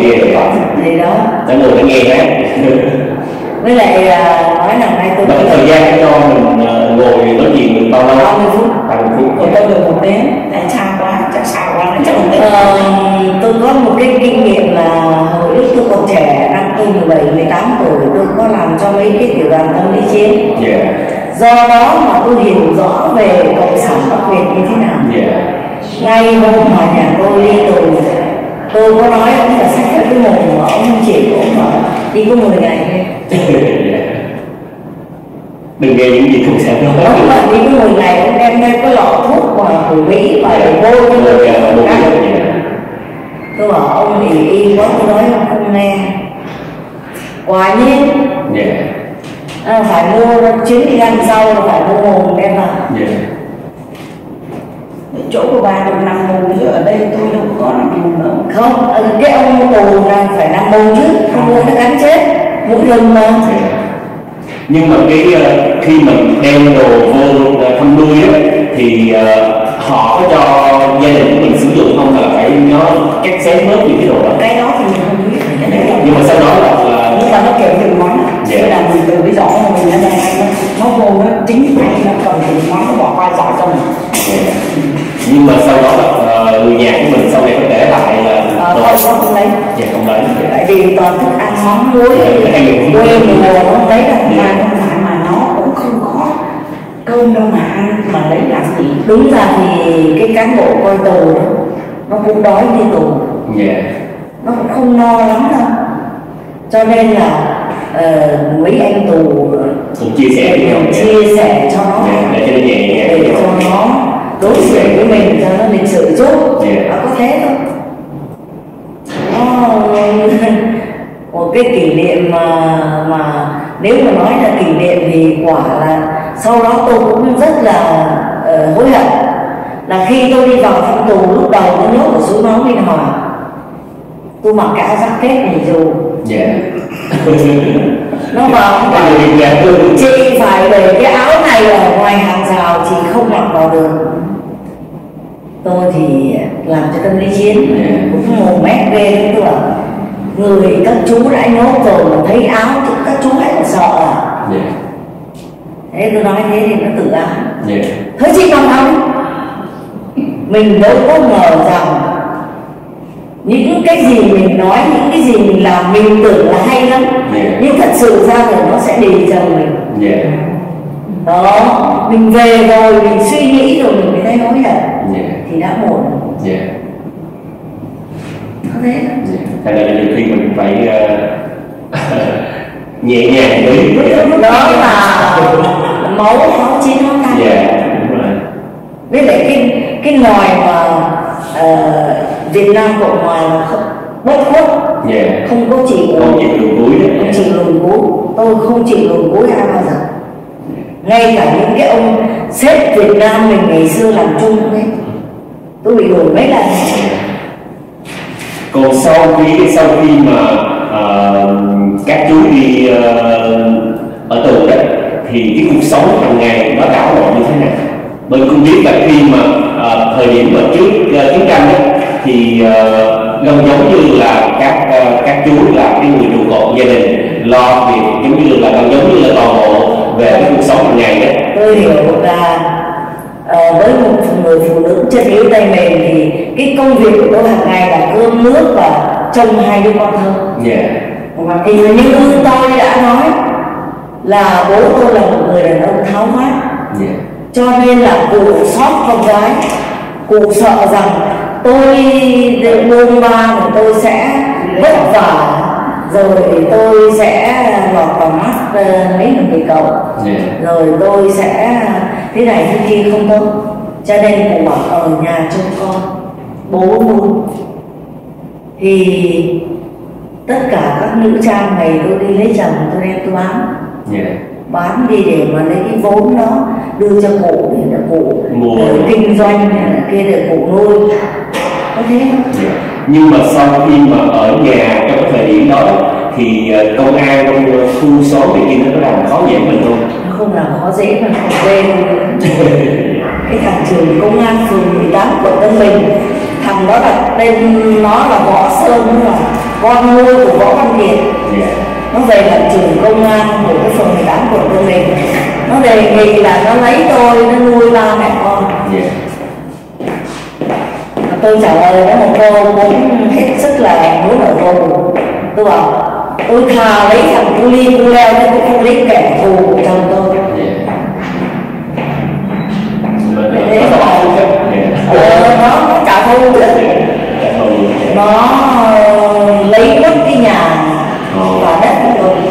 Với lại à, nói là nay tôi Và cái thời gian cho mình uh, ngồi nói chuyện được bao lâu? ba mươi phút. ba mươi phút. Của tôi được một tiếng, tại xa quá, chắc xa quá, chắc một tiếng. Ờ, tôi có một cái kinh nghiệm là hồi lúc tôi còn trẻ, năm tôi mười bảy, mười tám tuổi, tôi có làm cho mấy cái tiểu đoàn tâm lý chiến. Yeah. Do đó mà tôi hiểu rõ về cộng sản Bắc Việt như thế nào. Yeah. Ngay hôm mà nhà tôi đi tù, tôi có nói ông là sách cái mồm mà ông không chỉ của ông bảo đi có mười ngày thôi. Đừng nghe những gì không sao đâu. Ông bảo đi có mười ngày, ông đem đây cái lọ thuốc mà của Mỹ và để bôi cho người khác. Tôi bảo ông thì y quá, tôi nói ông không nghe. Quả nhiên Yeah. à, phải mua chuyến đi ăn sau là phải mua mồm đem vào. Yeah. Chỗ của bà được năm môn chứ ở đây tôi đâu có năm môn nữa. Không, cái ông tù này phải năm môn chứ, không muốn nó gắn chết mũi lưng mà. Yeah. Nhưng mà cái uh, khi mình đem đồ vô uh, thăm nuôi á thì uh, họ có cho gia đình của mình sử dụng không, là phải nó cắt xé bớt những cái đồ đó? Cái đó thì mình không biết. Yeah. Nhưng mà sau đó là uh, nhưng mà nó kèm từng món. Yeah. Tức là mình từ cái giỏ mà mình ở đây nó nó vô nó chính tay nó cầm từng món nó bỏ qua giỏ cho mình. Yeah. Nhưng mà sau đó là uh, người nhà của mình sau này có để lại là Ờ, không, nó không lấy. Dạ không lấy. Tại vì toàn thức ăn món muối, Dạ, quê mùa không lấy đâu. Mà không phải mà nó cũng không có cơm đâu mà ăn mà lấy làm gì. Đúng ra thì cái cán bộ coi tù đó, nó cũng đói như tù, Dạ. nó cũng không no lắm đâu. Cho nên là uh, mấy anh tù Cũng chia sẻ với nhau. chia sẻ cho nó, Dạ, để cho nó nhẹ nhàng. để cho nó đối xử với mình cho nó lịch sự chút. Dạ. Nó có thế thôi. Oh, một cái kỷ niệm mà mà nếu mà nói là kỷ niệm thì quả là sau đó tôi cũng rất là uh, hối hận, là khi tôi đi vào thăm tù lúc đầu nó nhốt ở suối máu Biên Hòa, tôi mặc cái áo jacket này dù. Dạ. Nó bảo nó bảo chị phải để cái áo này ở ngoài hàng rào, chị không mặc vào được. Tôi thì làm cho tâm lý chiến cũng mồm mép ghê, tôi bảo người các chú đã nhốt rồi mà thấy áo chứ các chú lại còn sợ à. Yeah. Thế tôi nói thế thì nó tự áo. Yeah. Thế chị bằng không? Mình đâu có ngờ rằng những cái gì mình nói, những cái gì mình làm mình tưởng là hay lắm. Yeah. Nhưng thật sự ra rồi nó sẽ đi cho mình. Yeah. Đó, mình về rồi mình suy nghĩ rồi mình mới thấy hối hận. Yeah. Thì đã muộn. Yeah. Có thế đó. Yeah. Thành ra là nhiều khi mình phải uh, nhẹ nhàng đi. Đó là máu máu chín máu tan. Dạ, đúng rồi. Với lại cái cái nòi mà uh, Việt Nam Cộng Hòa không bất khuất, Dạ. không có chịu Không chịu luồn cuối đấy. không chịu luồn cuối. Tôi không chịu luồn cuối ai bao giờ. Ngay cả những cái ông sếp Việt Nam mình ngày xưa làm chung đấy, tôi bị đuổi mấy lần. Còn sau khi sau khi mà uh, các chú đi uh, ở tù đấy thì cái cuộc sống hàng ngày nó đảo lộn như thế nào? Mình cũng biết là khi mà uh, thời điểm mà trước uh, chiến tranh đấy thì uh, gần giống như là các uh, các chú là cái người trụ cột gia đình, lo việc giống như là gần giống như là toàn bộ về cái cuộc sống hàng ngày đấy. Tôi hiểu là uh, với một người phụ nữ chân yếu tay mềm thì cái công việc của tôi hàng ngày là cơm nước và trông hai đứa con thơ. Dạ. Và thì như tôi đã nói là bố tôi là một người đàn ông tháo vát. Yeah. Cho nên là cụ sót con gái, cụ sợ rằng tôi buông ba thì tôi sẽ vất vả, rồi tôi sẽ lọt vào mắt mấy người cậu. Yeah. Rồi tôi sẽ thế này thế kia không tốt. Cho nên cụ bảo ở nhà trông con, bố luôn. Thì tất cả các nữ trang ngày tôi đi lấy chồng tôi đem tôi bán. Yeah. Bán đi để mà lấy cái vốn đó đưa cho cụ để là cụ kinh doanh kia để cụ nuôi. Có thế không? Yeah. Nhưng mà sau khi mà ở nhà trong cái thời điểm đó thì công an trong khu số thì kia nó có làm khó dễ mình không? Nó không làm khó dễ mà không quê luôn. Cái thằng trưởng công an phường mười tám quận Tân Bình, thằng đó đặt tên nó là Võ Sơn, là con nuôi của Võ Văn Kiệt. Yeah. nó về lập trường công an của cái phường mười tám quận Tân Bình. Nó đề nghị là nó lấy tôi, nó nuôi ba mẹ con. Yeah. Tôi trả lời đó một câu cũng hết sức là muốn ở tù. Tôi bảo tôi thà lấy thằng cu li cu leo chứ tôi không lấy kẻ thù của chồng tôi. Yeah. Thế mà ờ, nó nó trả thù nữa. Nó lấy mất cái nhà và đất của tôi.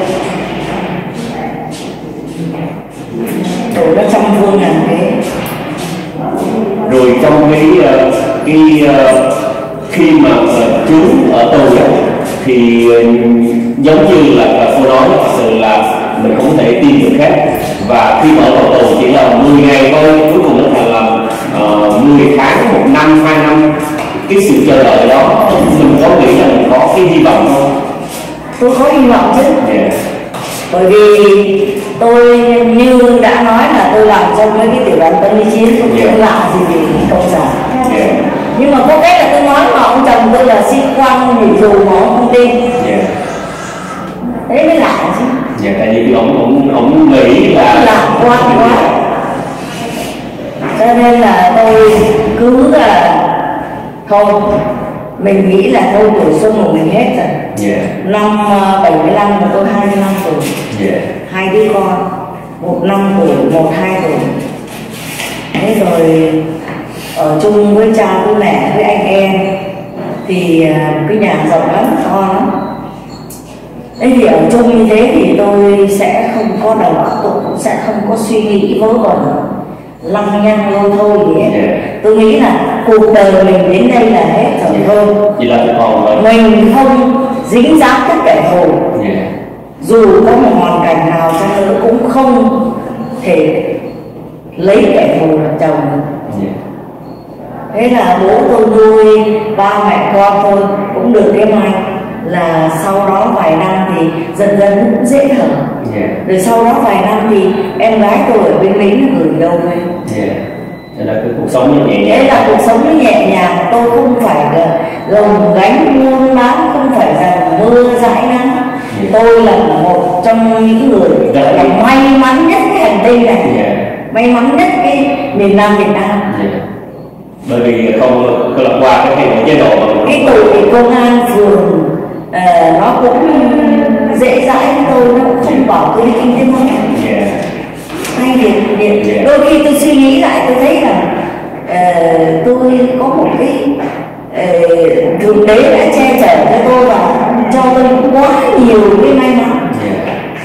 Rồi nó trăm phương ngàn kế. Rồi trong cái cái khi mà chú ở tù thì giống như là cô nói thật sự là mình không thể tin được khác, và khi mà ở tù chỉ là mười ngày thôi, cuối cùng nó thành là uh, mười tháng, một năm, hai năm, cái sự chờ đợi đó mình có nghĩ là mình có cái hy vọng không? Tôi có hy vọng chứ. Yeah. Bởi vì tôi như đã nói là tôi làm trong mấy cái tiểu đoàn Tân Lý Chiến, tôi không yeah. làm gì vì cộng sản. Yeah. Nhưng mà có cách là tôi nói mà ông chồng tôi là sĩ quan nghỉ dù mà ông không tin. Yeah. Thế mới lạ chứ. Dạ, tại vì ông ông ông nghĩ là lạc quan quá, cho nên là tôi cứ là thôi mình nghĩ là thôi tuổi xuân của mình hết rồi. Yeah. Năm bảy mươi lăm và tôi hai mươi lăm tuổi. Yeah. Hai đứa con, một năm tuổi, một hai tuổi. Thế rồi ở chung với cha với mẹ với anh em thì cái nhà rộng lắm, to lắm. Thế thì ở chung như thế thì tôi sẽ không có đầu óc, tôi cũng sẽ không có suy nghĩ vớ vẩn lăng nhăng lâu thôi gì hết. Yeah. Tôi nghĩ là cuộc đời mình đến đây là hết rồi thôi. Vậy là còn mình không dính dáng tất kẻ thù. Yeah. Dù có một hoàn cảnh nào chăng nữa cũng không thể lấy kẻ thù làm chồng. Yeah. Thế là bố tôi nuôi ba mẹ con tôi cũng được cái may là sau đó vài năm thì dần dần cũng dễ thở. Yeah. Rồi sau đó vài năm thì em gái tôi ở bên Mỹ nó gửi đâu về. Yeah. Thế là cái cuộc sống nhẹ nhàng. Thế là cuộc sống nó nhẹ nhàng, tôi không phải là gồng gánh muôn bán, không phải là mưa dãi nắng. Yeah. Tôi là một trong những người rất là may mắn nhất cái hành tinh này. Yeah. May mắn nhất cái miền Nam Việt Nam. Yeah. Bởi vì không cơ lập qua cái hệ chế độ mà cái tuổi công an phường uh, nó cũng dễ dãi với tôi, nó cũng không bảo tôi đi kinh tế mất. Yeah. Hay điện điện yeah. Đôi khi tôi suy nghĩ lại tôi thấy là uh, tôi có một cái uh, thượng đế đã che chở cho tôi và cho tôi quá nhiều cái may mắn. Yeah.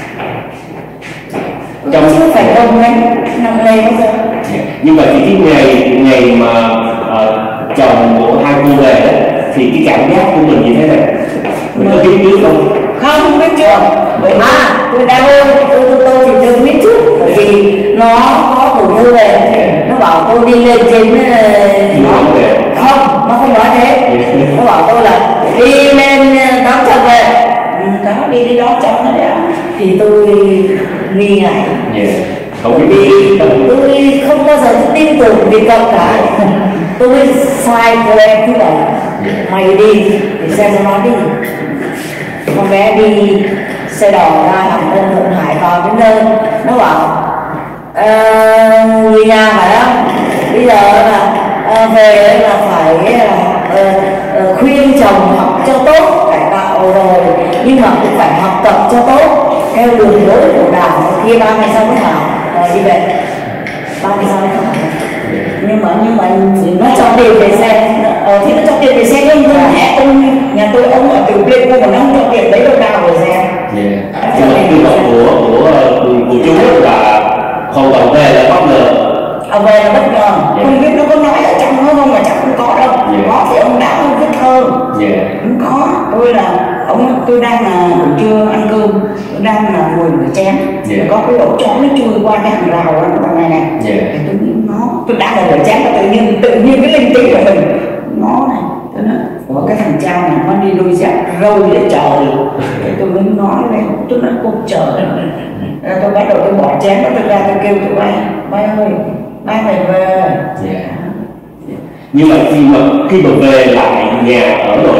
Trong chưa phải công gánh nặng nề bao giờ. Yeah. Nhưng mà thì cái ngày ngày mà uh, chồng của hai cô về đó, thì cái cảm giác của mình như thế này mình có biết trước không? Không biết trước. À, tôi đau tôi tôi tôi thì tôi biết trước, bởi vì nó có của tôi về, nó bảo tôi đi lên trên nó không, nó không nói thế. Nó bảo tôi là đi lên đón chồng về, đó đi đi đón chồng nó đấy. Thì tôi nghi ngại. Yeah. Không bởi vì tôi không bao giờ tôi tin tưởng việc cậu cả. Tôi sai cô em thứ bảy mày đi để xem nó nói cái gì. Con bé đi xe đỏ ra Hàm Tân Thượng Hải vào đến nơi, nó bảo uh, người nhà phải không, bây giờ là uh, về là phải uh, uh, khuyên chồng học cho tốt, cải tạo rồi nhưng mà cũng phải học tập cho tốt theo đường lối của đảng. Kia ba ngày sau mới bảo uh, đi về, ba ngày sau mới bảo nhưng mà nhưng mà nó cho tiền để xe, ờ, thì nó cho tiền để xe nhưng tôi mẹ ông nhà tôi ông ở từ bên cô mà nó không cho tiền đấy đâu nào rồi xe. Yeah. Nhưng mà cái vọng của của của chú là không còn về là bất ngờ. Ông về là bất ngờ. Yeah. Không biết nó có nói ở trong nó không mà chắc không có đâu. Yeah. Có thì ông đã không biết thơ. Yeah. Không có. Tôi là ông tôi đang là buổi trưa ăn cơm, tôi đang là ngồi rửa chén. Yeah. Có cái ổ chó nó chui qua cái hàng rào đó bằng này này. Yeah. Thì tôi nghĩ nó, tôi đang là rửa chén và tự nhiên tự nhiên cái linh tinh của mình nó này, tôi nói ủa cái thằng cha này nó đi đôi dép râu để trời. Tôi mới nói lên, tôi nói cô trời. Tôi bắt đầu tôi bỏ chén đó, tôi ra tôi kêu tụi bay, bay ơi, bay mày về. Yeah. Nhưng mà khi mà khi mà về lại nhà ở rồi đó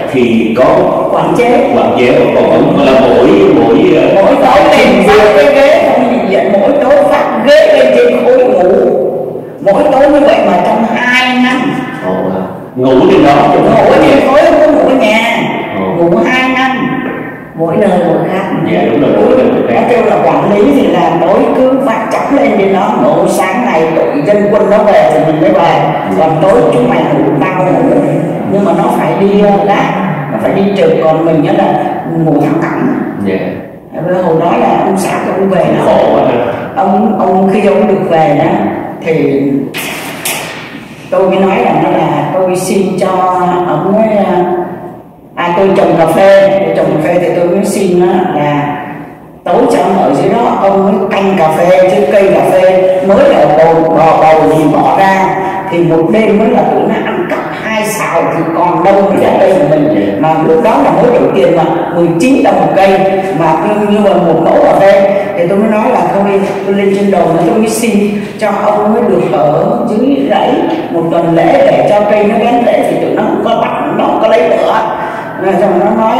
thì có quản chế quản chế, còn cũng là mỗi mỗi mỗi tối lên phát cái ghế không gì vậy, mỗi tối phát ghế lên trên khối ngủ, mỗi tối như vậy mà trong hai năm. Ồ, ngủ trên đó ngủ ở trên khối, không có ngủ ở nhà. Ồ. Ngủ hai năm, mỗi nơi mỗi khác. Dạ đúng rồi, mỗi nơi mỗi khác. Nói chung là quản lý thì là tối cứ phát chóng lên trên đó, ngủ sáng này đội dân quân nó về thì mình mới về, còn tối chúng mày ngủ tao ngủ, nhưng mà nó phải đi gác, nó phải đi trực, còn mình đó là ngủ thẳng cẳng. Dạ. Hồi đó là ông xã tôi về đó, khổ quá. ông ông khi ông được về đó thì tôi mới nói rằng đó là tôi xin cho ông ấy, à tôi trồng cà phê, tôi trồng cà phê thì tôi mới xin đó là tối cho ông ở dưới đó, ông mới canh cà phê chứ cây cà phê mới ở bầu bò bầu thì bỏ ra thì một đêm mới là tụi nó ăn cắp hai xào thì còn đâu mới ra đây của mình, mà lúc đó là mới đổi tiền mà mười chín đồng một cây mà như là một mẫu cà phê, thì tôi mới nói là thôi tôi lên trên đầu nó tôi mới xin cho ông mới được ở dưới rẫy một tuần lễ để cho cây nó gắn rễ thì tụi nó không có bắt, nó không có lấy nữa. Rồi nó nói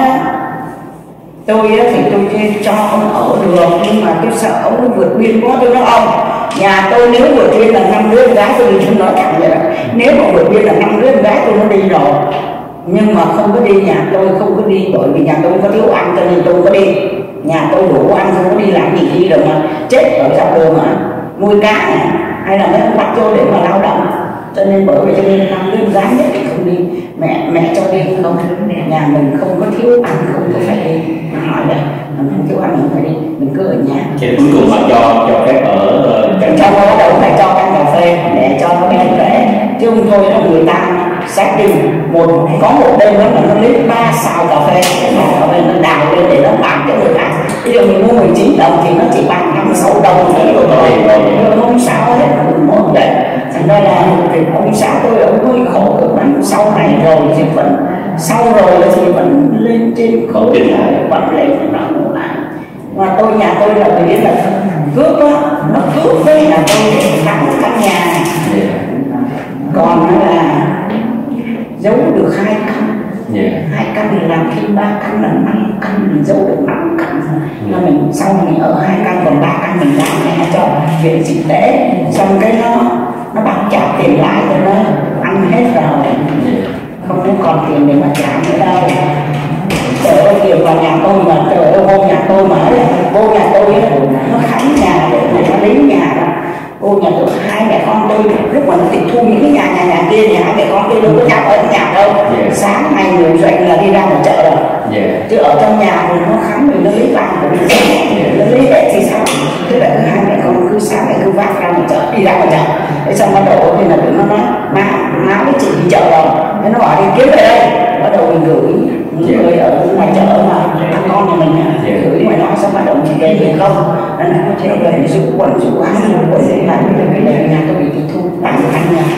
tôi thì tôi cho ông ở được, nhưng mà tôi sợ ông vượt biên quá. Tôi nói ông, nhà tôi nếu vượt biên là năm đứa gái tôi đi, chúng nói thẳng vậy đó, nếu mà vượt biên là năm đứa gái tôi nó đi rồi, nhưng mà không có đi, nhà tôi không có đi, bởi vì nhà tôi có thiếu ăn cho nên tôi không có đi, nhà tôi đủ ăn không có đi làm gì đi được mà chết ở dọc đường mà nuôi cá này, hay là mấy ông bắt tôi để mà lao động, cho nên bởi vì cho nên năm đứa gái nhất thì không đi, mẹ mẹ cho đi không, nhà mình không có thiếu ăn không có phải đi, hỏi đây mình không thiếu ăn mình phải đi, mình cứ ở nhà. Thì cuối cùng mà cho cho phép ở trong đó đâu phải cho ăn cà phê để cho nó bé rễ, chứ không thôi là người ta xác định một có một đêm đó là nó lấy ba xào cà phê, cà phê nó đào lên để nó bán cho người khác. Ví dụ mình mua mười chín đồng thì nó chỉ bán năm sáu đồng thôi rồi, không sao hết, một đấy. Thành ra là thì ông xã tôi ông hơi khổ cực lắm, sau này rồi thì vẫn sau rồi thì vẫn lên trên khổ trình lại, vẫn lên nó cũng lại. Mà tôi nhà tôi là người biết là cướp á, nó cướp với là tôi thắng căn nhà, còn nó là giấu được hai căn, yeah. hai căn thì làm thêm ba căn là năm căn, mình giấu được năm căn, là mình sau mình ở hai căn còn ba căn mình làm cho viện dịch tễ, xong cái nó nó bắt trả tiền lãi cho nó ăn hết rồi, không có còn tiền để mà trả nữa đâu. Trời ơi tiền vào nhà tôi mà, trời ơi vô nhà tôi mà, vô nhà tôi nó khánh nhà để mà nó lấy nhà đó. Cô nhà tôi hai mẹ con tôi lúc mà nó tịch thu những cái nhà nhà nhà kia, nhà hai mẹ con tôi đâu có nhà ở nhà đâu, yeah. Sáng ngày ngủ dậy là đi ra ngoài chợ rồi, yeah. Chứ ở trong nhà thì nó khám mình nó lấy vàng của mình, yeah. Nó lấy hết thì sao, tức là cứ hai mẹ con cứ sáng ngày cứ vác ra ngoài chợ, đi ra ngoài chợ, thế xong bắt đầu thì là tụi nó nói má má với chị đi chợ rồi, thế nó bảo đi kiếm về đây, bắt đầu mình gửi những yeah. người ở ngoài chợ mà các con nhà mình yeah. gửi ngoài đó, xong bắt đầu chị về thì không, nên là nó chạy về rủ quần rủ ăn rủ quần rủ lại, cái này nhà tôi bị tịch thu bán được ăn nhà.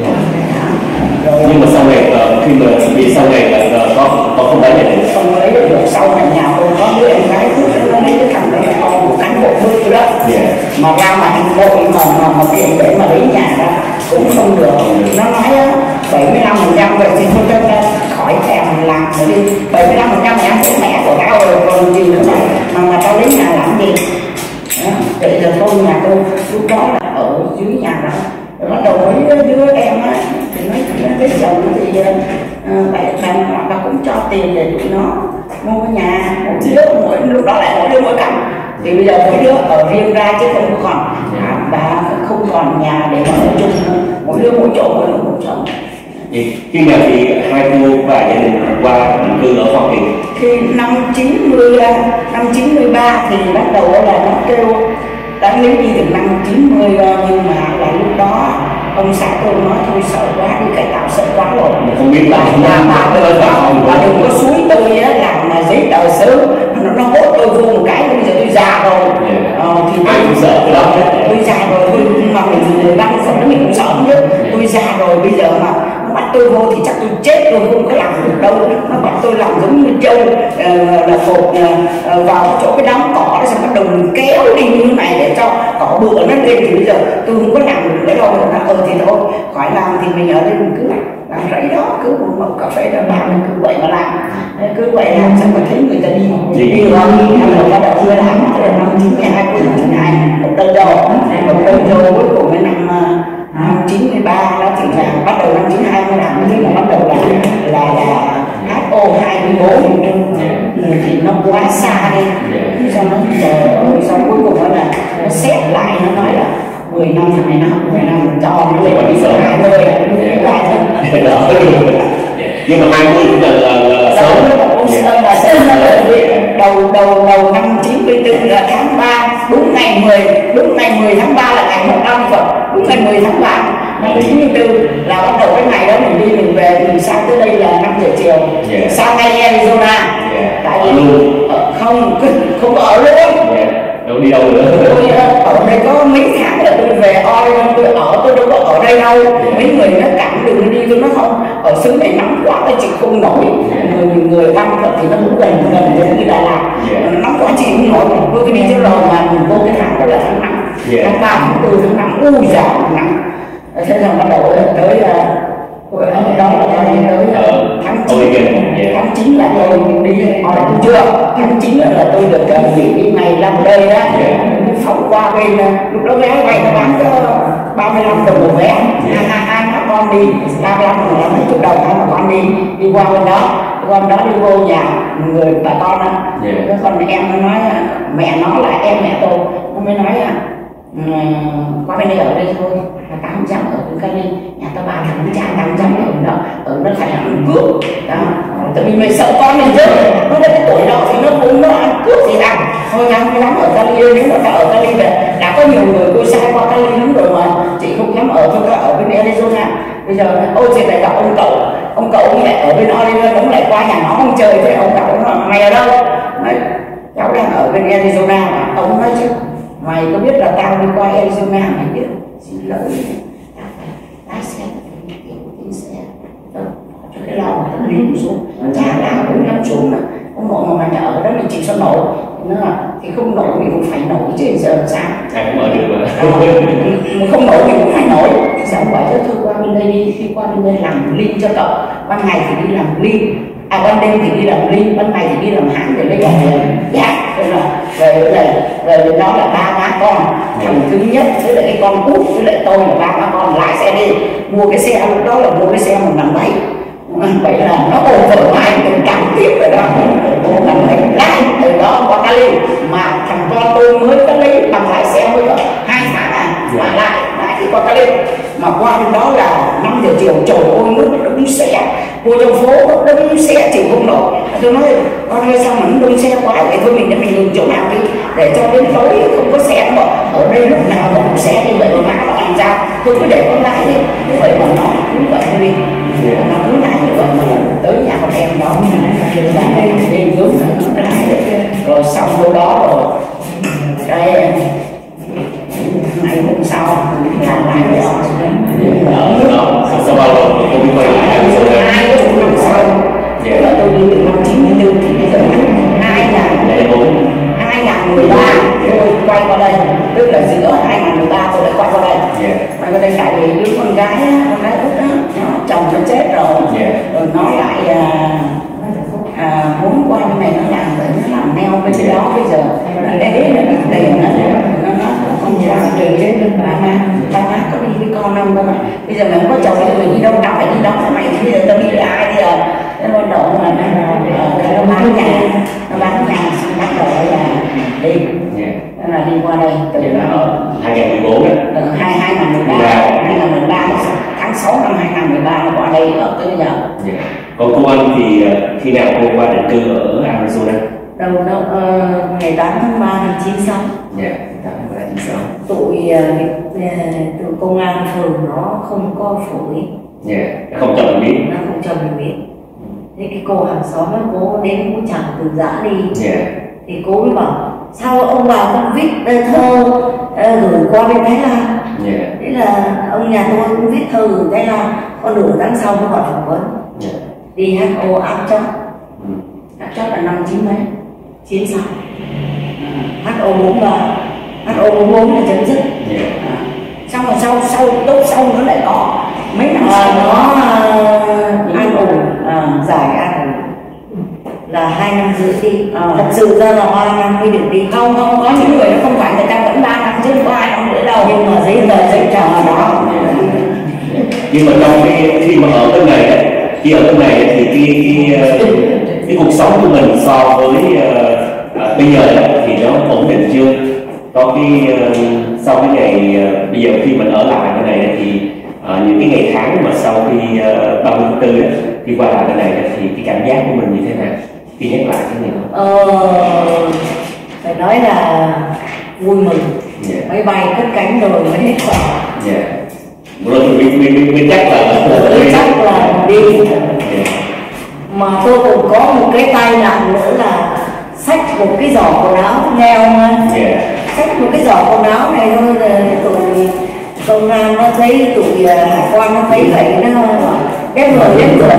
Rồi nhưng mà sau này khi mà bị sau này là có có không lấy được, không lấy được, sau này nhà tôi có đứa em gái nó lấy cái thằng đó là con của cán bộ bưu đó, yeah. Mà ra mà anh bộ mà mà mà tiền để mà lấy nhà ra cũng không được, nó nói bảy mươi lăm phần trăm vậy thì thôi cho ta khỏi thèm làm rồi đi, bảy mươi lăm phần trăm nhà của mẹ của tao rồi còn gì nữa mà mà mà tao lấy nhà làm gì. Vậy giờ tôi nhà tôi lúc đó là ở dưới nhà đó, rồi bắt đầu mấy đứa em á thì nói cái chồng thì bạn bạn họ ta cũng cho tiền để tụi nó mua nhà, mỗi đứa mỗi lúc đó lại mỗi đứa mỗi căn, thì bây giờ mỗi đứa ở riêng ra chứ không còn à, bà không còn nhà để mà ở chung nữa, mỗi đứa mỗi chỗ mỗi đứa một chỗ. Khi nào thì hai cô và gia đình qua định cư ở Hoa Kỳ? Khi năm chín mươi năm chín mươi ba thì bắt đầu là nó kêu đã lấy đi từ năm chín mươi, nhưng mà là lúc đó ông xã tôi nói thôi sợ quá, đi cải tạo sợ quá rồi, không biết là bà bà bà đừng có suối tôi á làm giấy tờ sớm, nó nó hốt tôi vô một cái, bây giờ tôi già rồi, yeah. ờ, thì tôi cũng sợ cái đó, tôi già rồi, tôi mà mình đang sống mình cũng sợ chứ, tôi già rồi bây giờ mà bắt tôi vô thì chắc tôi chết, tôi không có làm được đâu, nó bắt tôi làm giống như trâu uh, là cột uh, vào chỗ cái đám cỏ xong bắt đầu mình kéo đi như thế này để cho cỏ bựa nó lên, thì bây giờ tôi không có làm được nữa đâu, nó ờ thì thôi khỏi làm thì mình ở đây mình cứ làm làm rẫy đó, cứ một mẫu cà phê đó làm, mình cứ vậy mà làm, cứ vậy làm xong rồi thấy người ta đi đi rồi rồi bắt đầu đưa làm rồi năm chín mươi hai cuối chín hai một đơn đồ một đơn đồ cuối cùng cái năm năm chín mươi ba đó thì là bắt đầu năm chín hai mới làm, thế là bắt đầu là là là hát o hai mươi bốn thì nó quá xa đi, xong nó trời ơi, xong cuối cùng đó là nó xét lại, nó nói là mười năm thằng này nó học mười năm cho nó lên đi sợ hai mươi nhưng mà hai mươi cũng là là sớm là sớm đầu đầu đầu năm chín mươi tư là tháng ba, đúng ngày mười đúng ngày mười tháng ba là ngày một năm rồi, đúng ngày mười tháng ba năm chín mươi tư là bắt đầu cái ngày đó mình đi mình về, mình sang tới đây là năm giờ chiều, sang ngay Arizona, tại vì không không ở luôn, đâu đi đâu nữa. Tôi ở đây có mấy tháng là tôi về Oregon, tôi ở tôi đâu có ở đây đâu. Mấy người nó cản đường đi, tôi nói không, ở xứ này nắng quá tôi chịu không nổi. Người người văn thật thì nó cũng gần gần giống như Đà Lạt, nắng quá chịu không nổi. Tôi đi cho rồi mà mình vô cái tháng đó là tháng năm, tháng ba, tháng tư, tháng năm, u già nắng. Thế là bắt đầu tới tôi ở đó là tôi đi tới tháng chín, tháng chín là tôi đi hỏi tôi chưa, tháng chín là tôi được nghỉ ngày làm đây đó, phóng qua bên lúc đó vé bay nó bán có ba mươi lăm đồng một vé, hai hai hai các con đi ba mươi lăm đồng là mấy chục đồng hai mà con đi đi qua bên đó, con đó đi vô nhà người bà con đó, cái con em nó nói mẹ nó là em mẹ tôi, nó mới nói là qua bên đây ở đây thôi, là tao không dám ở bên Cali, nhà tao ba thằng cha tao không dám ở đó, ở nó phải ăn cướp đó, tại vì mày sợ con mình chứ, nó đến cái tuổi đó thì nó cũng nó ăn cướp gì đâu, thôi tao không dám ở Cali, nếu mà tao ở Cali về, đã có nhiều người tôi sai qua Cali lắm rồi mà chị không dám ở, tôi ở bên Arizona, bây giờ ôi chị lại gặp ông cậu, ông cậu ông lại ở bên Oregon, ông lại qua nhà nó ông chơi, thế ông cậu nó mày ở đâu, nói cháu đang ở bên Arizona, mà ông nói chứ mày có biết là tao đi qua Arizona mày biết, xin lỗi tao phải lái xe kiểu đi xe cho cái lòng nó lính xuống, cha nào cũng lắm xuống mà ông nội mà mày ở đó mình chịu sao nổi, nó là thì không nổi mình cũng phải nổi chứ giờ sao ai cũng ở được mà không nổi mình cũng phải nổi, sao không phải chứ thôi qua bên đây đi, khi qua bên đây làm link cho cậu, ban ngày thì đi làm link, à ban đêm thì đi làm link, ban ngày thì đi làm hãng để lấy đồng tiền, dạ rồi về về về đó là ba má con, thằng thứ nhất với lại cái con út với lại tôi là ba má con lái xe đi, mua cái xe lúc đó là mua cái xe một năm bảy, vậy là nó ổn thoải mái mình cảm tiếp rồi đó, một năm bảy lái từ đó qua Cali, mà thằng con tôi mới có lấy bằng lái xe mới có hai tháng à, mà lại lái đi qua Cali, mà qua bên đó là năm giờ chiều trời ôi nước nó đứng xe, vô trong phố nó đứng xe chịu không nổi, tôi nói con ơi sao mà nó đứng xe quá vậy, thôi mình để mình ngừng chỗ nào đi để cho đến tối không có xe nữa, ở đây lúc nào có một xe như vậy mà má nó làm sao, tôi cứ để con lái đi, như vậy mà nó cứ vậy đi, nó cứ lái như vậy mà tới nhà con em đó là đây đi hướng nó lái rồi xong đâu đó rồi cái ngày hôm sau là lại với họ sau bao lâu tôi mới quay lại hai cái năm sau, tức là tôi đi từ năm chín mươi tư thì bây giờ hai nghìn mười ba tôi quay qua đây, tức là giữa hai nghìn mười ba tôi lại quay qua đây, quay qua đây tại vì đứa con gái con gái út đó nó chồng nó chết rồi, rồi nó lại à, à, muốn qua bên này nó làm vậy, nó làm neo bên cái đó, bây giờ nó để nó đặt tiền nó nó nó con trai trường chứ ba má ba má có đi với con không, mà bây giờ mày không có chồng thì mày đi đâu, tao phải đi đâu, mày bây giờ tao đi với ai bây giờ, nó bắt đầu mà nó bán nhà, nó bán nhà xong bắt đầu là đi, đó là đi qua đây từ hai nghìn mười bốn đó, hai hai nghìn mười ba hai nghìn mười ba tháng sáu năm hai nghìn mười ba nó qua đây ở tới giờ. Còn cô Anh thì khi nào cô qua định cư ở Arizona? Đầu năm uh, ngày tám tháng ba năm chín sáu. Dạ, tám tháng ba chín sáu. Tụi uh, tụi công an phường nó không có phổi. Dạ, nó không cho mình biết. Nó không cho mình biết. Thế cái cô hàng xóm đó, cô đến cô chẳng từ giã đi. Dạ. Thì cô mới bảo sao ông bà con viết thơ uh, gửi qua bên Thái Lan. Dạ. Thế là ông nhà tôi cũng viết thơ gửi Thái Lan. Con nửa tháng sau mới gọi phỏng vấn. Dạ. Đi hát o áp chót. Ừ. Áp chót là năm chín mấy, chín sáu. hát o bốn ba, hát o bốn bốn là chấm dứt. Yeah. À, xong rồi sau sau tốt sau nó lại có mấy năm à, sau nó uh, an ủi à. giải an ủi là hai năm rưỡi đi. à. Thật sự ra là ba năm mới được đi. Không, không có những người nó không phải, người ta vẫn ba năm chứ không có ai năm rưỡi đâu, nhưng mà giấy tờ giấy trò đó. Nhưng mà trong cái khi mà ở bên này ấy, khi ở bên này thì cái cái, cái cuộc sống của mình so với uh, uh, bây giờ ấy, thì nó ổn định chưa? Có cái uh, sau cái ngày uh, bây giờ khi mình ở lại bên này ấy, thì uh, những cái ngày tháng mà sau khi uh, ba mươi tháng tư ấy, khi qua lại bên này ấy, thì cái cảm giác của mình như thế nào? Khi nhắc lại cái này không? Ờ, phải nói là vui mừng. Yeah. Máy bay cất cánh rồi mới hết quả. Yeah. Rồi mình mình mình chắc là mình chắc là đi. Yeah. Mà tôi còn có một cái tai nạn nữa là xách một cái giỏ quần áo nghèo mà. Yeah. Xách một cái giỏ quần áo này thôi là tụi công an nó thấy, tụi hải quan nó thấy vậy nó ghét người ghét người.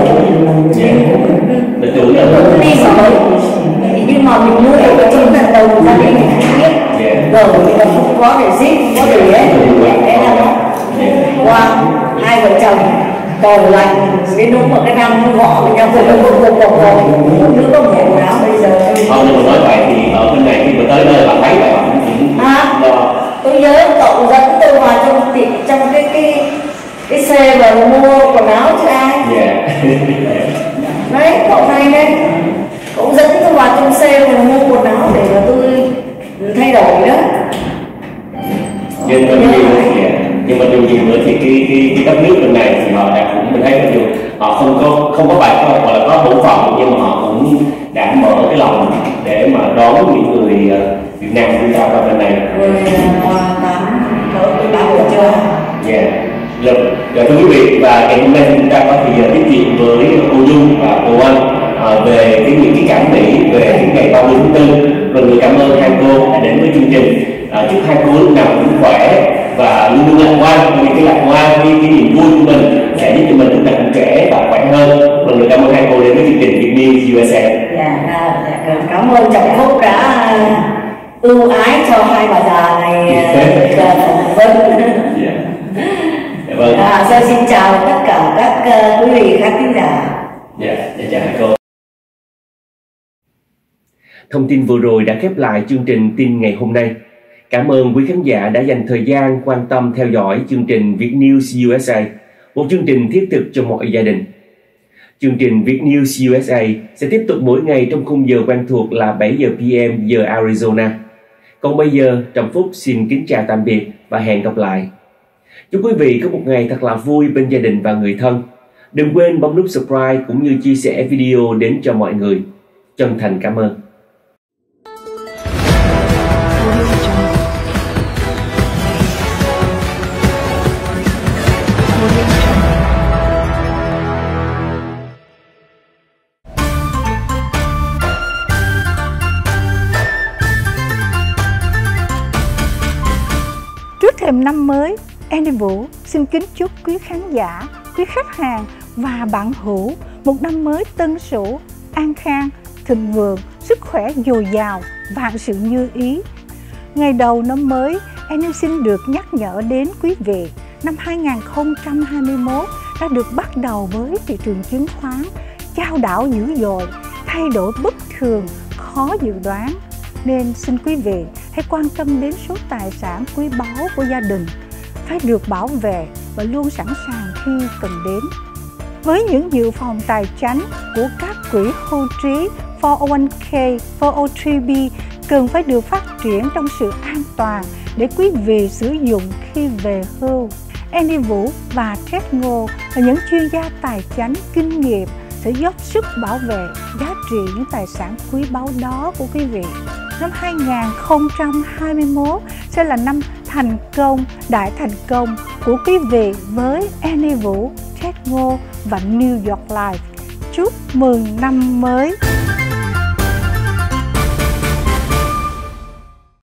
Mình tưởng là nó đi rồi, nhưng mà mình mua được ở trên tận đầu gia đình mình không biết. Rồi mình không có để zip, không có để ấy, thế là nó qua hai vợ chồng trời lạnh cái đúng mà cái năm nó gõ với nhau rồi nó cục cục cục cục nước có một quần áo bây giờ. Không, nhưng mà nói vậy thì ở bên này khi mà tới nơi bạn thấy là bạn cũng à, lo. Tôi nhớ cậu dẫn tôi vào trong tiệm trong cái cái cái xe mà mua quần áo cho ai. Yeah. Đấy, cậu này đấy, cậu dẫn tôi vào trong xe mà mua quần áo để mà tôi thay đổi đó. Nhưng mà nhiều, yeah. nhưng mà điều gì nữa thì cái cái cái đất nước bên này thì họ đã cũng mình thấy mặc dù họ không có không có bài có gọi là có bổn phận, nhưng mà họ cũng đã mở cái lòng để mà đón những người uh, Việt Nam chúng ta vào bên này. Rồi tám tám tám chưa? Dạ. Rồi, rồi thưa quý vị, và ngày hôm nay chúng ta có thì uh, tiếp chuyện với cô Dung và cô Anh uh, về cái những cái cảm nghĩ về cái ngày ba mươi tháng tư. Rồi người cảm ơn hai cô đã đến với chương trình. Uh, chúc hai cô lúc nào cũng khỏe và luôn luôn lạc quan, vì cái lạc quan, cái, cái niềm vui của mình sẽ giúp cho mình lúc nào cũng trẻ và khỏe hơn. Và người cảm ơn hai cô đến với chương trình Việt News u ét a. Dạ, cảm ơn Trọng Phúc đã ưu ái cho hai bà già này phỏng vấn. Dạ vâng. À, xin chào tất cả các uh, quý vị khán thính giả. Dạ, dạ chào hai cô. Thông tin vừa rồi đã khép lại chương trình tin ngày hôm nay. Cảm ơn quý khán giả đã dành thời gian quan tâm theo dõi chương trình Việt News u ét a, một chương trình thiết thực cho mọi gia đình. Chương trình Việt News u ét a sẽ tiếp tục mỗi ngày trong khung giờ quen thuộc là bảy giờ pê em giờ Arizona. Còn bây giờ, Trọng Phúc xin kính chào tạm biệt và hẹn gặp lại. Chúc quý vị có một ngày thật là vui bên gia đình và người thân. Đừng quên bấm nút subscribe cũng như chia sẻ video đến cho mọi người. Chân thành cảm ơn. Trước thềm năm mới, Andy Vũ xin kính chúc quý khán giả, quý khách hàng và bạn hữu một năm mới tân sửu, an khang, thịnh vượng, sức khỏe dồi dào, vạn sự như ý. Ngày đầu năm mới, Andy xin được nhắc nhở đến quý vị, năm hai nghìn không trăm hai mươi mốt đã được bắt đầu với thị trường chứng khoán chao đảo dữ dội, thay đổi bất thường, khó dự đoán. Nên xin quý vị hãy quan tâm đến số tài sản quý báu của gia đình, phải được bảo vệ và luôn sẵn sàng khi cần đến. Với những dự phòng tài chánh của các quỹ hưu trí bốn oh one k, bốn oh three b cần phải được phát triển trong sự an toàn để quý vị sử dụng khi về hưu. Andy Vũ và Ted Ngô là những chuyên gia tài chánh kinh nghiệm sẽ dốc sức bảo vệ giá trị những tài sản quý báu đó của quý vị. Năm hai nghìn không trăm hai mươi mốt sẽ là năm thành công, đại thành công của quý vị với Andy Vũ, Ted Ngô và New York Life. Chúc mừng năm mới!